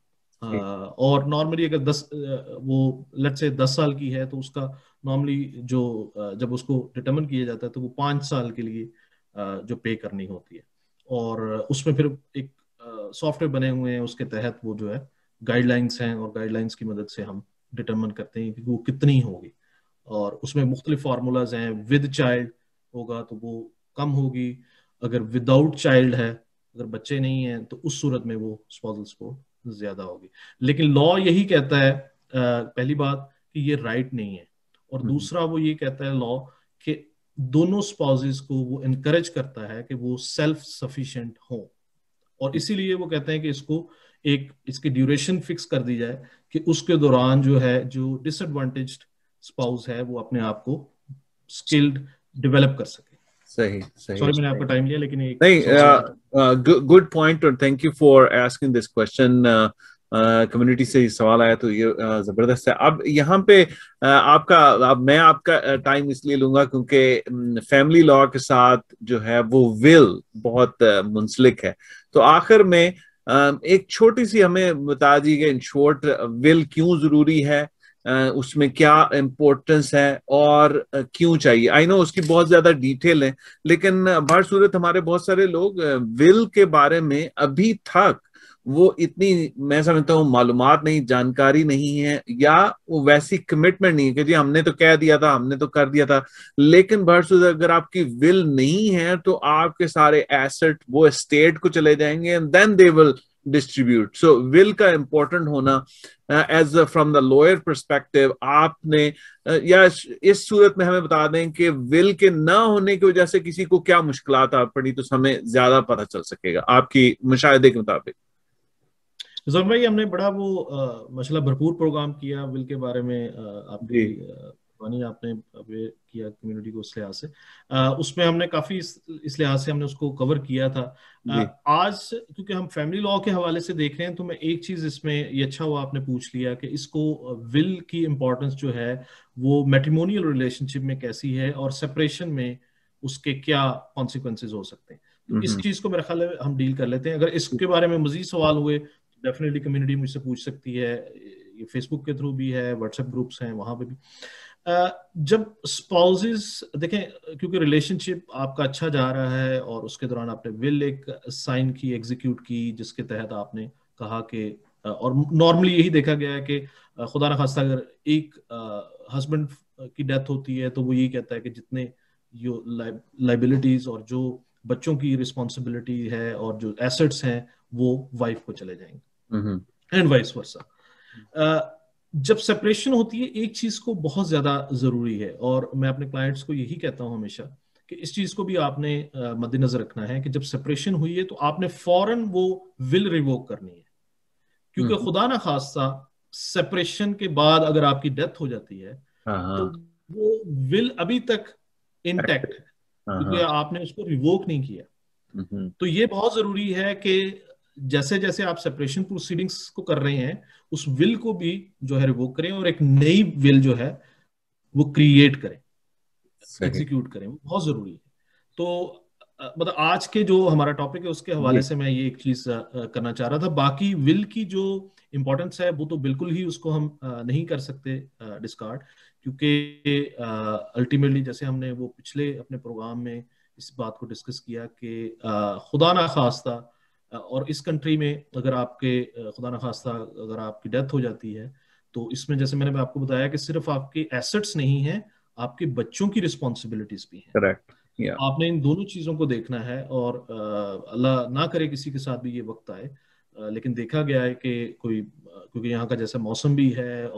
और नॉर्मली अगर 10 वो लेट्स से 10 साल की है तो उसका नॉर्मली जो जब उसको डिटरमिन किया जाता है तो वो 5 साल के लिए जो पे करनी होती है, और उसमें फिर एक सॉफ्टवेयर बने हुए हैं, उसके तहत वो जो है गाइडलाइंस हैं, और गाइडलाइंस की मदद से हम डिटरमिन करते हैं कि वो कितनी होगी, और उसमें मुख्तलिफ फार्मूलाज हैं। विद चाइल्ड होगा तो वो कम होगी, अगर विदाउट चाइल्ड है, अगर बच्चे नहीं हैं तो उस सूरत में वो स्पॉउसल सपोर्ट ज्यादा होगी। लेकिन लॉ यही कहता है पहली बात कि ये राइट नहीं है, और दूसरा वो ये कहता है लॉ कि दोनों स्पाउसेस को वो इनकरेज करता है कि वो सेल्फ सफिशिएंट हो, और इसीलिए वो कहते हैं कि इसकी ड्यूरेशन फिक्स कर दी जाए कि उसके दौरान जो है जो डिसएडवांटेज्ड स्पाउस है वो अपने आप को स्किल्ड डेवलप कर सके। सही सही। सॉरी मैंने आपका टाइम लिया, लेकिन एक नहीं, गुड पॉइंट और thank you for asking this question. Community से ये सवाल आया तो ये जबरदस्त है। अब यहाँ पे अब मैं आपका टाइम इसलिए लूंगा क्योंकि फैमिली लॉ के साथ जो है वो विल बहुत मुंसलिक है। तो आखिर में एक छोटी सी हमें बता दीजिए इन शॉर्ट, विल क्यों जरूरी है, उसमें क्या इम्पोर्टेंस है और क्यों चाहिए। आई नो उसकी बहुत ज्यादा डिटेल है, लेकिन हर सूरत हमारे बहुत सारे लोग विल के बारे में अभी तक वो इतनी, मैं समझता हूँ, मालूमात नहीं, जानकारी नहीं है, या वो वैसी कमिटमेंट नहीं है कि जी हमने तो कह दिया था, हमने तो कर दिया था। लेकिन सूरत अगर आपकी विल नहीं है तो आपके सारे एसेट वो स्टेट को चले जाएंगे and then they will distribute. So will का इंपॉर्टेंट होना as from the lawyer perspective, आपने या इस सूरत में हमें बता दें कि विल के ना होने की वजह से किसी को क्या मुश्किलात आ पड़ी, तो हमें ज्यादा पता चल सकेगा आपकी मुशाहिदे के मुताबिक। रिजवान भाई, हमने बड़ा वो माशाल्लाह भरपूर प्रोग्राम किया विल के बारे में, आपकी आपने अवेयर किया कम्युनिटी को उस लिहाज से, उसमें हमने काफी इस लिहाज से हमने उसको कवर किया था। आज क्योंकि हम फैमिली लॉ के हवाले से देख रहे हैं तो मैं एक चीज इसमें ये अच्छा हुआ आपने पूछ लिया कि इसको विल की इम्पोर्टेंस जो है वो मैट्रिमोनियल रिलेशनशिप में कैसी है और सेपरेशन में उसके क्या कॉन्सिक्वेंसेज हो सकते हैं। तो इस चीज को मेरा ख्याल है हम डील कर लेते हैं। अगर इसके बारे में मजीद सवाल हुए डेफिनेटली कम्युनिटी मुझसे पूछ सकती है, ये फेसबुक के थ्रू भी है, व्हाट्सएप ग्रुप्स हैं वहां पे भी। जब स्पाउसेस देखें, क्योंकि रिलेशनशिप आपका अच्छा जा रहा है और उसके दौरान आपने विल एक साइन की, एग्जीक्यूट की, जिसके तहत आपने कहा कि और नॉर्मली यही देखा गया है कि खुदा न खास्ता अगर एक हस्बैंड की डेथ होती है तो वो यही कहता है कि जितने जो लाइबिलिटीज और जो बच्चों की रिस्पॉन्सिबिलिटी है और जो एसेट्स हैं वो वाइफ को चले जाएंगे एंड वाइस वर्सा। जब सेपरेशन होती है एक चीज को बहुत ज्यादा जरूरी है, और मैं अपने क्लाइंट्स को यही कहता हूं हमेशा कि इस चीज को भी आपने मद्देनजर रखना है कि जब सेपरेशन हुई है तो आपने फौरन वो विल रिवोक करनी है, क्योंकि खुदा ना खास्ता सेपरेशन के बाद अगर आपकी डेथ हो जाती है तो वो विल अभी तक इंटैक्ट है, क्योंकि आपने उसको रिवोक नहीं किया। तो ये बहुत जरूरी है कि जैसे जैसे आप सेपरेशन प्रोसीडिंग्स को कर रहे हैं उस विल को भी जो है रिवोक करें और एक नई विल जो है वो क्रिएट करें, एग्जीक्यूट करें, वो बहुत जरूरी है। तो मतलब आज के जो हमारा टॉपिक है उसके हवाले से मैं ये एक चीज करना चाह रहा था। बाकी विल की जो इम्पोर्टेंस है वो तो बिल्कुल ही उसको हम नहीं कर सकते डिस्कार्ड, क्योंकि अल्टीमेटली जैसे हमने वो पिछले अपने प्रोग्राम में इस बात को डिस्कस किया कि खुदा ना खास्ता और इस कंट्री में अगर आपके खुदा ना खास्ता अगर आपकी डेथ हो जाती है, तो इसमें जैसे मैंने आपको बताया कि सिर्फ आपके एसेट्स नहीं है, आपके बच्चों की रिस्पॉन्सिबिलिटीज भी हैं। करेक्ट। आपने इन दोनों चीजों को देखना है, और अल्लाह ना करे किसी के साथ भी ये वक्त आए, लेकिन देखा गया है कि कोई क्योंकि यहाँ का जैसा मौसम भी है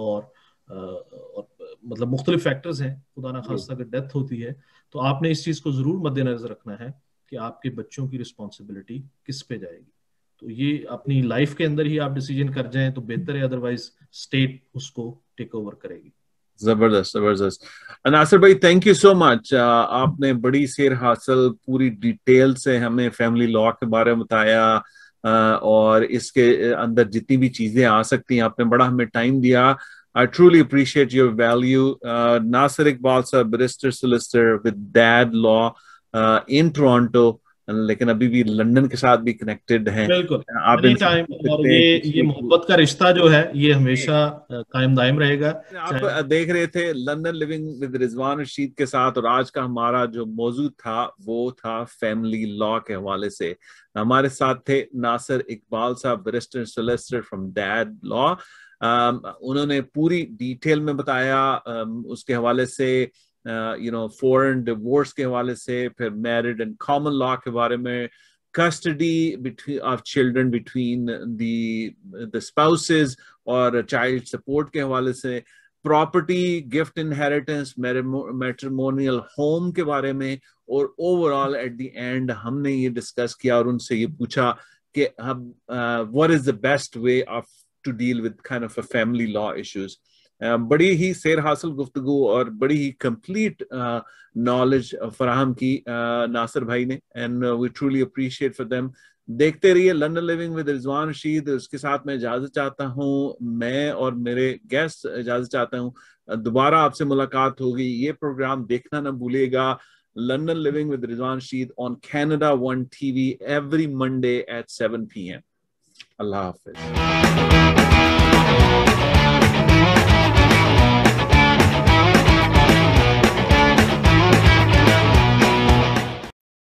और मतलब मुख्तलिफ फैक्टर्स हैं, खुदा ना खास्ता अगर डेथ होती है तो आपने इस चीज को जरूर मद्देनजर रखना है कि आपके बच्चों की रिस्पॉन्सिबिलिटी किस पे जाएगी। तो ये अपनी लाइफ के अंदर ही आप डिसीजन कर जाएं तो बेहतर है, अदरवाइज स्टेट उसको टेक ओवर करेगी। जबरदस्त जबरदस्त। नासिर भाई थैंक यू सो मच। आपने बड़ी सैर हासिल पूरी डिटेल से हमें फैमिली लॉ के बारे में बताया, और इसके अंदर जितनी भी चीजें आ सकती हैं आपने बड़ा हमें टाइम दिया। I truly appreciate your value. Nasir Iqbal sahab, barrister solicitor with dad law in Toronto, लेकिन अभी भी लंदन के साथ भी कनेक्टेड हैं। बिल्कुल, आप एनी इनसे टाइम। पूछ और सकते हैं ये मोहब्बत का रिश्ता जो है ये हमेशा कायम दायम रहेगा। आप देख रहे थे London living with Rizwan Rashid के साथ, और आज का हमारा जो मौजूद था वो था फैमिली लॉ के हवाले से। हमारे साथ थे Nasir Iqbal sahab, barrister solicitor from dad law. उन्होंने पूरी डिटेल में बताया उसके हवाले से, फॉरेन डिवोर्स के हवाले से, फिर मैरिड एंड कॉमन लॉ के बारे में, custody between of children between the spouses और चाइल्ड सपोर्ट के हवाले से, property, gift, inheritance, matrimonial home के बारे में, और ओवरऑल एट द एंड हमने ये डिस्कस किया और उनसे ये पूछा कि हम what is the best way of to deal with kind of a family law issues. बड़ी ही सैर हासिल गुफ्तगू और बड़ी ही कंप्लीट नॉलेज फराहम की नासिर भाई ने, and we truly appreciate for them. देखते रहिए London living with Rizwan Rashid. उसके साथ मैं इजाजत चाहता हूँ, मैं और मेरे गेस्ट इजाजत चाहता हूँ। दोबारा आपसे मुलाकात होगी। ये प्रोग्राम देखना ना भूलिएगा, London living with Rizwan Rashid on Canada One TV every Monday at 7 p.m. Allah Hafiz.